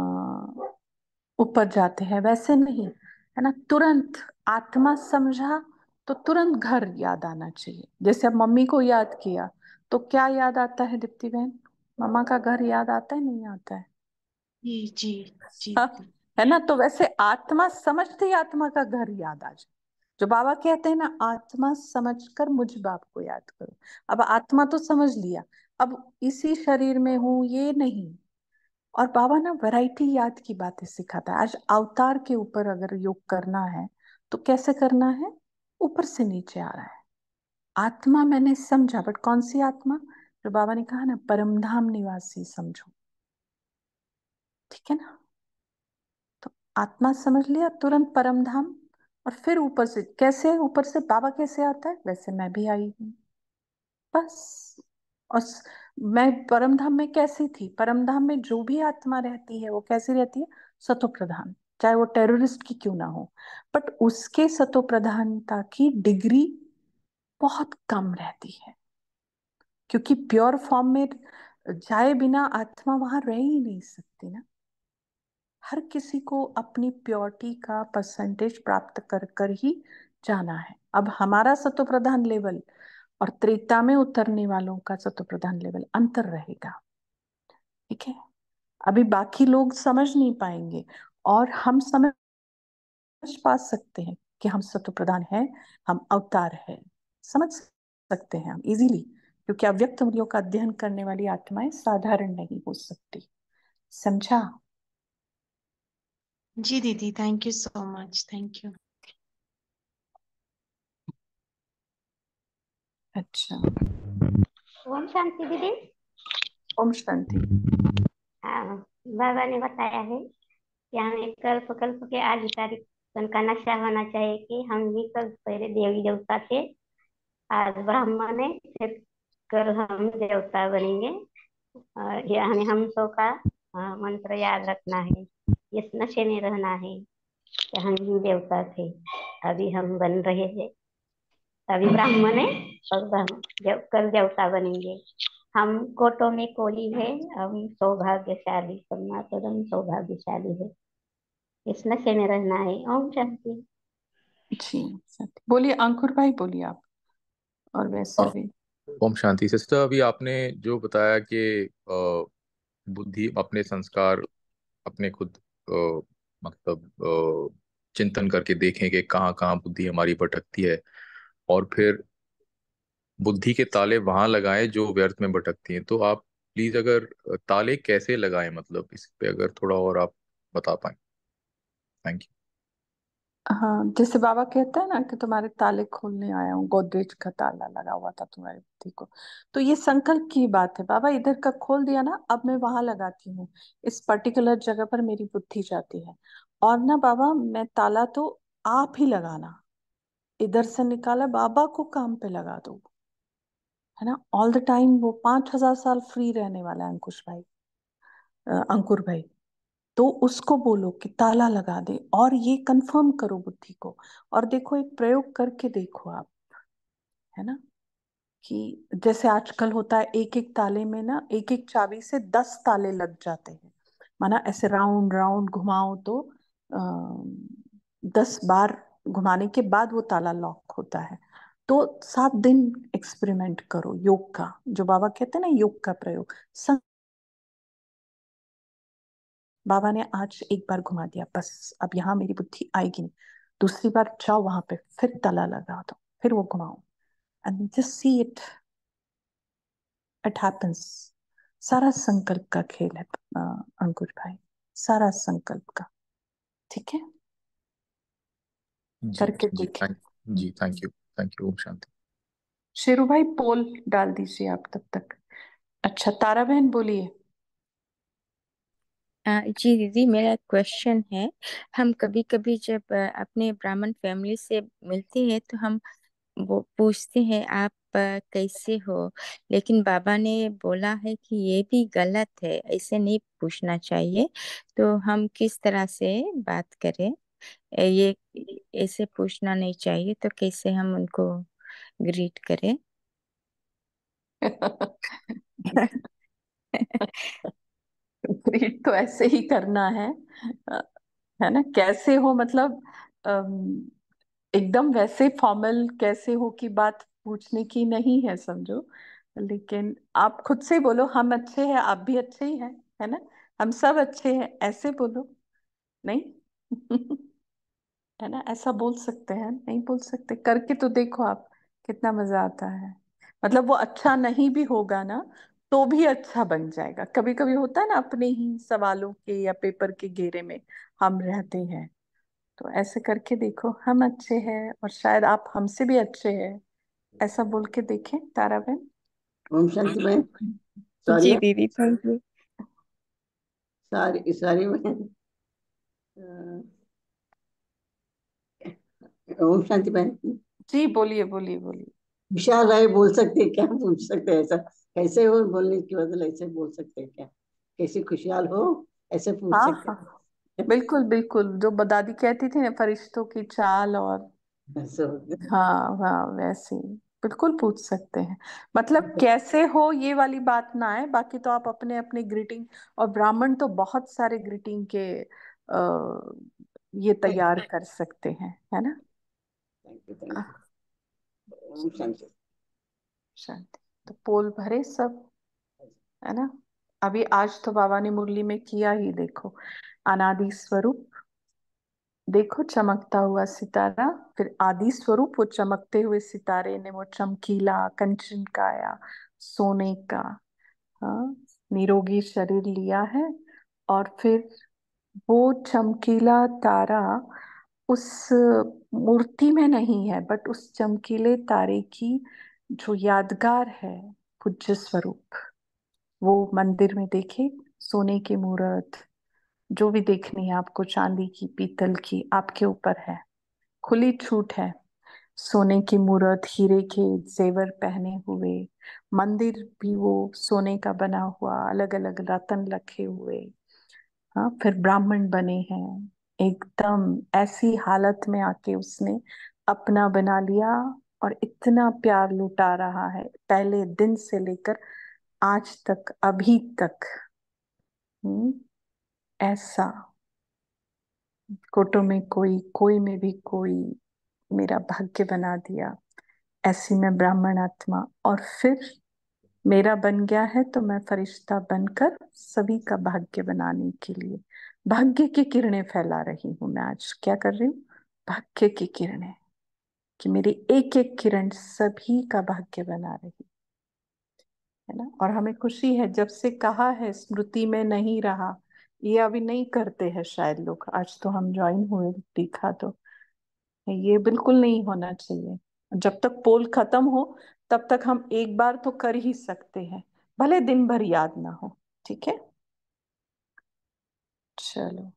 ऊपर जाते हैं, वैसे नहीं है ना। तुरंत आत्मा समझा तो तुरंत घर याद आना चाहिए। जैसे अब मम्मी को याद किया तो क्या याद आता है दीप्ति बहन? मम्मा का घर याद आता है, नहीं आता है? जी जी जी हाँ, है ना। तो वैसे आत्मा समझते ही आत्मा का घर याद आ जाए। जो बाबा कहते हैं ना, आत्मा समझकर मुझ बाप को याद करो। अब आत्मा तो समझ लिया, अब इसी शरीर में हूं ये नहीं। और बाबा ना वैरायटी याद की बातें सिखाता है। आज अवतार के ऊपर अगर योग करना है तो कैसे करना है? ऊपर से नीचे आ रहा है। आत्मा मैंने समझा, बट कौन सी आत्मा? जो बाबा ने कहा ना, परमधाम निवासी समझो। ठीक है ना। तो आत्मा समझ लिया, तुरंत परम धाम। और फिर ऊपर से कैसे? ऊपर से बाबा कैसे आता है? वैसे मैं भी आई हूँ, बस। और मैं परम धाम में कैसी थी? परम धाम में जो भी आत्मा रहती है वो कैसी रहती है? सतो प्रधान, चाहे वो टेररिस्ट की क्यों ना हो। बट उसके सतो प्रधानता की डिग्री बहुत कम रहती है, क्योंकि प्योर फॉर्म में जाए बिना आत्मा वहां रह ही नहीं सकती ना। हर किसी को अपनी प्योरिटी का परसेंटेज प्राप्त कर कर ही जाना है। अब हमारा सतो प्रधान लेवल और त्रेता में उतरने वालों का सतो प्रधान लेवल अंतर रहेगा। ठीक है। अभी बाकी लोग समझ नहीं पाएंगे, और हम समझ पा सकते हैं कि हम सतो प्रधान हैं, हम अवतार हैं। समझ सकते हैं हम इजीली, क्योंकि अव्यक्त मूल्यों का अध्ययन करने वाली आत्माएं साधारण नहीं हो सकती। समझा? जी दीदी, thank you so much, thank you. अच्छा। ओम शांति दीदी। ओम शांति। हाँ, बाबा ने बताया है कि हमें कल्प कल्प के आधिकारिक का नक्शा होना चाहिए कि हम भी कल्प पहले देवी देवता थे, आज ब्राह्मण है, फिर कल हम देवता बनेंगे। और यह हमें हम सौ का मंत्र याद रखना है, इस नशे में रहना है कि हम भी देवता थे, अभी हम बन रहे हैं। अभी ब्राह्मण है और हम कल देवता बनेंगे। हम कोटों में कोई है, हम सौभाग्यशाली, परमात्म सौभाग्यशाली है, इस नशे में रहना है। ओम शांति। जी सत्य। बोलिए अंकुर भाई, बोलिए आप। और वैसे अ, भी ओम शांति सिस्टर। अभी आपने जो बताया कि बुद्धि अपने संस्कार अपने खुद मतलब चिंतन करके देखें कि कहाँ कहाँ बुद्धि हमारी भटकती है, और फिर बुद्धि के ताले वहां लगाएं जो व्यर्थ में भटकती हैं। तो आप प्लीज अगर ताले कैसे लगाएं, मतलब इस पे अगर थोड़ा और आप बता पाएं। Thank you. हाँ, जैसे बाबा कहता है ना कि तुम्हारे ताले खोलने आया हूँ, गोदरेज का ताला लगा हुआ था तुम्हारी बुद्धि को। तो ये संकल्प की बात है। बाबा इधर का खोल दिया ना, अब मैं वहां लगाती हूँ, इस पर्टिकुलर जगह पर मेरी बुद्धि जाती है। और ना बाबा, मैं ताला तो आप ही लगाना, इधर से निकाला बाबा को काम पे लगा दो, है ना। ऑल द टाइम वो 5,000 साल फ्री रहने वाला है अंकुश भाई, अंकुर भाई। तो उसको बोलो कि ताला लगा दे, और ये कंफर्म करो बुद्धि को। और देखो, एक प्रयोग करके देखो आप, है ना, कि जैसे आजकल होता है, एक एक ताले में ना, एक एक चाबी से 10 ताले लग जाते हैं। माना ऐसे राउंड राउंड घुमाओ तो 10 बार घुमाने के बाद वो ताला लॉक होता है। तो 7 दिन एक्सपेरिमेंट करो योग का, जो बाबा कहते हैं ना, योग का प्रयोग। बाबा ने आज एक बार घुमा दिया, बस अब यहाँ मेरी बुद्धि आएगी नहीं। दूसरी बार जाओ वहां पे, फिर ताला लगा दो, फिर वो घुमाओ, and just see it, it happens. सारा संकल्प का खेल है अंकुर भाई, सारा संकल्प का। ठीक है, जी करके जी देखें। Thank you thank you. ओम शांति। शेरू भाई पोल डाल दीजिए आप तब तक। अच्छा, तारा बहन बोलिए। जी दीदी, मेरा क्वेश्चन है। हम कभी कभी जब अपने ब्राह्मण फैमिली से मिलते हैं तो हम वो पूछते हैं आप कैसे हो, लेकिन बाबा ने बोला है कि ये भी गलत है, ऐसे नहीं पूछना चाहिए। तो हम किस तरह से बात करें? ये ऐसे पूछना नहीं चाहिए, तो कैसे हम उनको ग्रीट करें। ग्रीट तो ऐसे ही करना है ना? कैसे हो मतलब एकदम वैसे फॉर्मल कैसे हो की बात पूछने की नहीं है, समझो। लेकिन आप खुद से बोलो, हम अच्छे हैं, आप भी अच्छे ही हैं, है ना? हम सब अच्छे हैं, ऐसे बोलो। नहीं? है ना? ऐसा बोल सकते हैं? नहीं बोल सकते? करके तो देखो आप, कितना मजा आता है। मतलब वो अच्छा नहीं भी होगा ना, तो भी अच्छा बन जाएगा। कभी कभी होता है ना, अपने ही सवालों के या पेपर के घेरे में हम रहते हैं। तो ऐसे करके देखो, हम अच्छे हैं और शायद आप हमसे भी अच्छे हैं, ऐसा बोल के देखें तारा बहन। ओम शांति बहन। जी सॉरी दीदी, थैंक यू। सॉरी सॉरी बहन। ओम शांति बहन। जी बोलिए बोलिए बोलिए। विशाल राय बोल सकते हैं क्या? पूछ सकते हैं ऐसा? कैसे हो बोलने की बदल ऐसे बोल सकते हैं क्या? कैसे खुशहाल हो ऐसे पूछ हाँ सकते हाँ, बिल्कुल बिल्कुल, जो दादी कहती थी ना, फरिश्तों की चाल, और हैं ऐसे हाँ हाँ वैसे ही बिल्कुल पूछ सकते हैं। मतलब कैसे हो ये वाली बात ना है, बाकी तो आप अपने अपने ग्रीटिंग, और ब्राह्मण तो बहुत सारे ग्रीटिंग के ये तैयार कर सकते हैं, है ना? Thank you. ओम शांति। शांति। तो पोल भरे सब, है ना? अभी आज तो बाबा ने मुरली में किया ही, देखो अनादि स्वरूप, देखो चमकता हुआ सितारा, फिर आदि स्वरूप वो चमकते हुए सितारे ने वो चमकीला कंचन काया सोने का, हाँ, निरोगी शरीर लिया है। और फिर वो चमकीला तारा उस मूर्ति में नहीं है, बट उस चमकीले तारे की जो यादगार है, पूज्य स्वरूप, वो मंदिर में देखे। सोने की मूर्त, जो भी देखनी है आपको, चांदी की, पीतल की, आपके ऊपर है, खुली छूट है। सोने की मूर्त, हीरे के जेवर पहने हुए, मंदिर भी वो सोने का बना हुआ, अलग अलग रत्न रखे हुए। हाँ, फिर ब्राह्मण बने हैं, एकदम ऐसी हालत में आके उसने अपना बना लिया, और इतना प्यार लुटा रहा है पहले दिन से लेकर आज तक, अभी तक। हम्म, ऐसा कोटो में कोई, कोई में भी कोई, मेरा भाग्य बना दिया। ऐसी मैं ब्राह्मण आत्मा, और फिर मेरा बन गया है तो मैं फरिश्ता बनकर सभी का भाग्य बनाने के लिए भाग्य की किरणें फैला रही हूं। मैं आज क्या कर रही हूँ? भाग्य की किरणें, कि मेरी एक एक किरण सभी का भाग्य बना रही है ना। और हमें खुशी है, जब से कहा है स्मृति में नहीं रहा, ये अभी नहीं करते हैं शायद लोग, आज तो हम ज्वाइन हुए, देखा तो ये बिल्कुल नहीं होना चाहिए। जब तक पोल खत्म हो तब तक हम एक बार तो कर ही सकते हैं, भले दिन भर याद ना हो। ठीक है, चलो।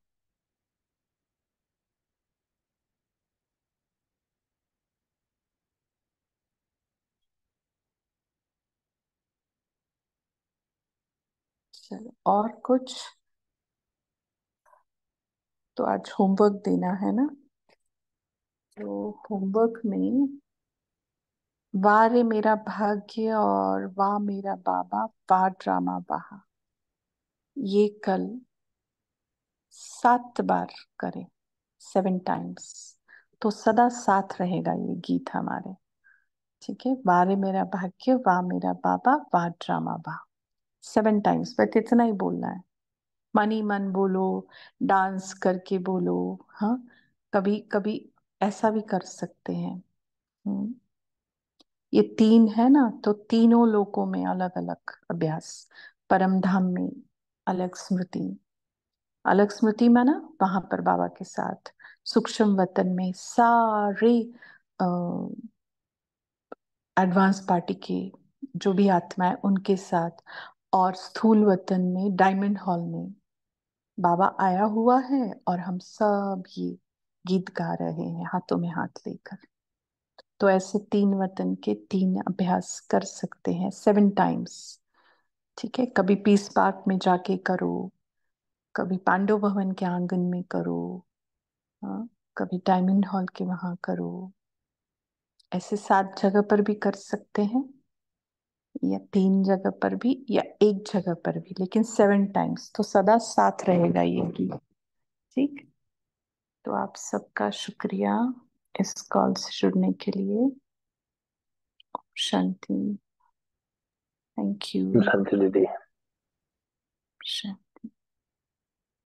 चलो, और कुछ? तो आज होमवर्क देना है ना, तो होमवर्क में वाह रे मेरा भाग्य और वाह मेरा बाबा, वाह ड्रामा बहा, ये कल 7 बार करें, 7 टाइम्स, तो सदा साथ रहेगा ये गीत हमारे। ठीक है, वाह रे मेरा भाग्य, वाह मेरा बाबा, वाह ड्रामा बहा, 7 टाइम्स, बट इतना ही बोलना है। मन ही मन बोलो, डांस करके बोलो। हाँ, कभी कभी ऐसा भी कर सकते हैं। हम्म, ये 3 है ना, तो तीनों लोकों में अलग अलग अभ्यास, परम धाम में अलग स्मृति, अलग स्मृति माना वहां पर बाबा के साथ, सूक्ष्म वतन में सारे एडवांस पार्टी के जो भी आत्मा है उनके साथ, और स्थूल वतन में डायमंड हॉल में बाबा आया हुआ है, और हम सब ये गीत गा रहे हैं हाथों में हाथ लेकर। तो ऐसे 3 वतन के 3 अभ्यास कर सकते हैं, 7 टाइम्स। ठीक है, कभी पीस पार्क में जाके करो, कभी पांडव भवन के आंगन में करो, हाँ, कभी डायमंड हॉल के वहां करो। ऐसे 7 जगह पर भी कर सकते हैं, या 3 जगह पर भी, या 1 जगह पर भी, लेकिन 7 टाइम्स तो सदा साथ रहेगा ये गीत। ठीक, तो आप सबका शुक्रिया इस कॉल से जुड़ने के लिए। शांति। Thank you. शांति दीदी। शांति।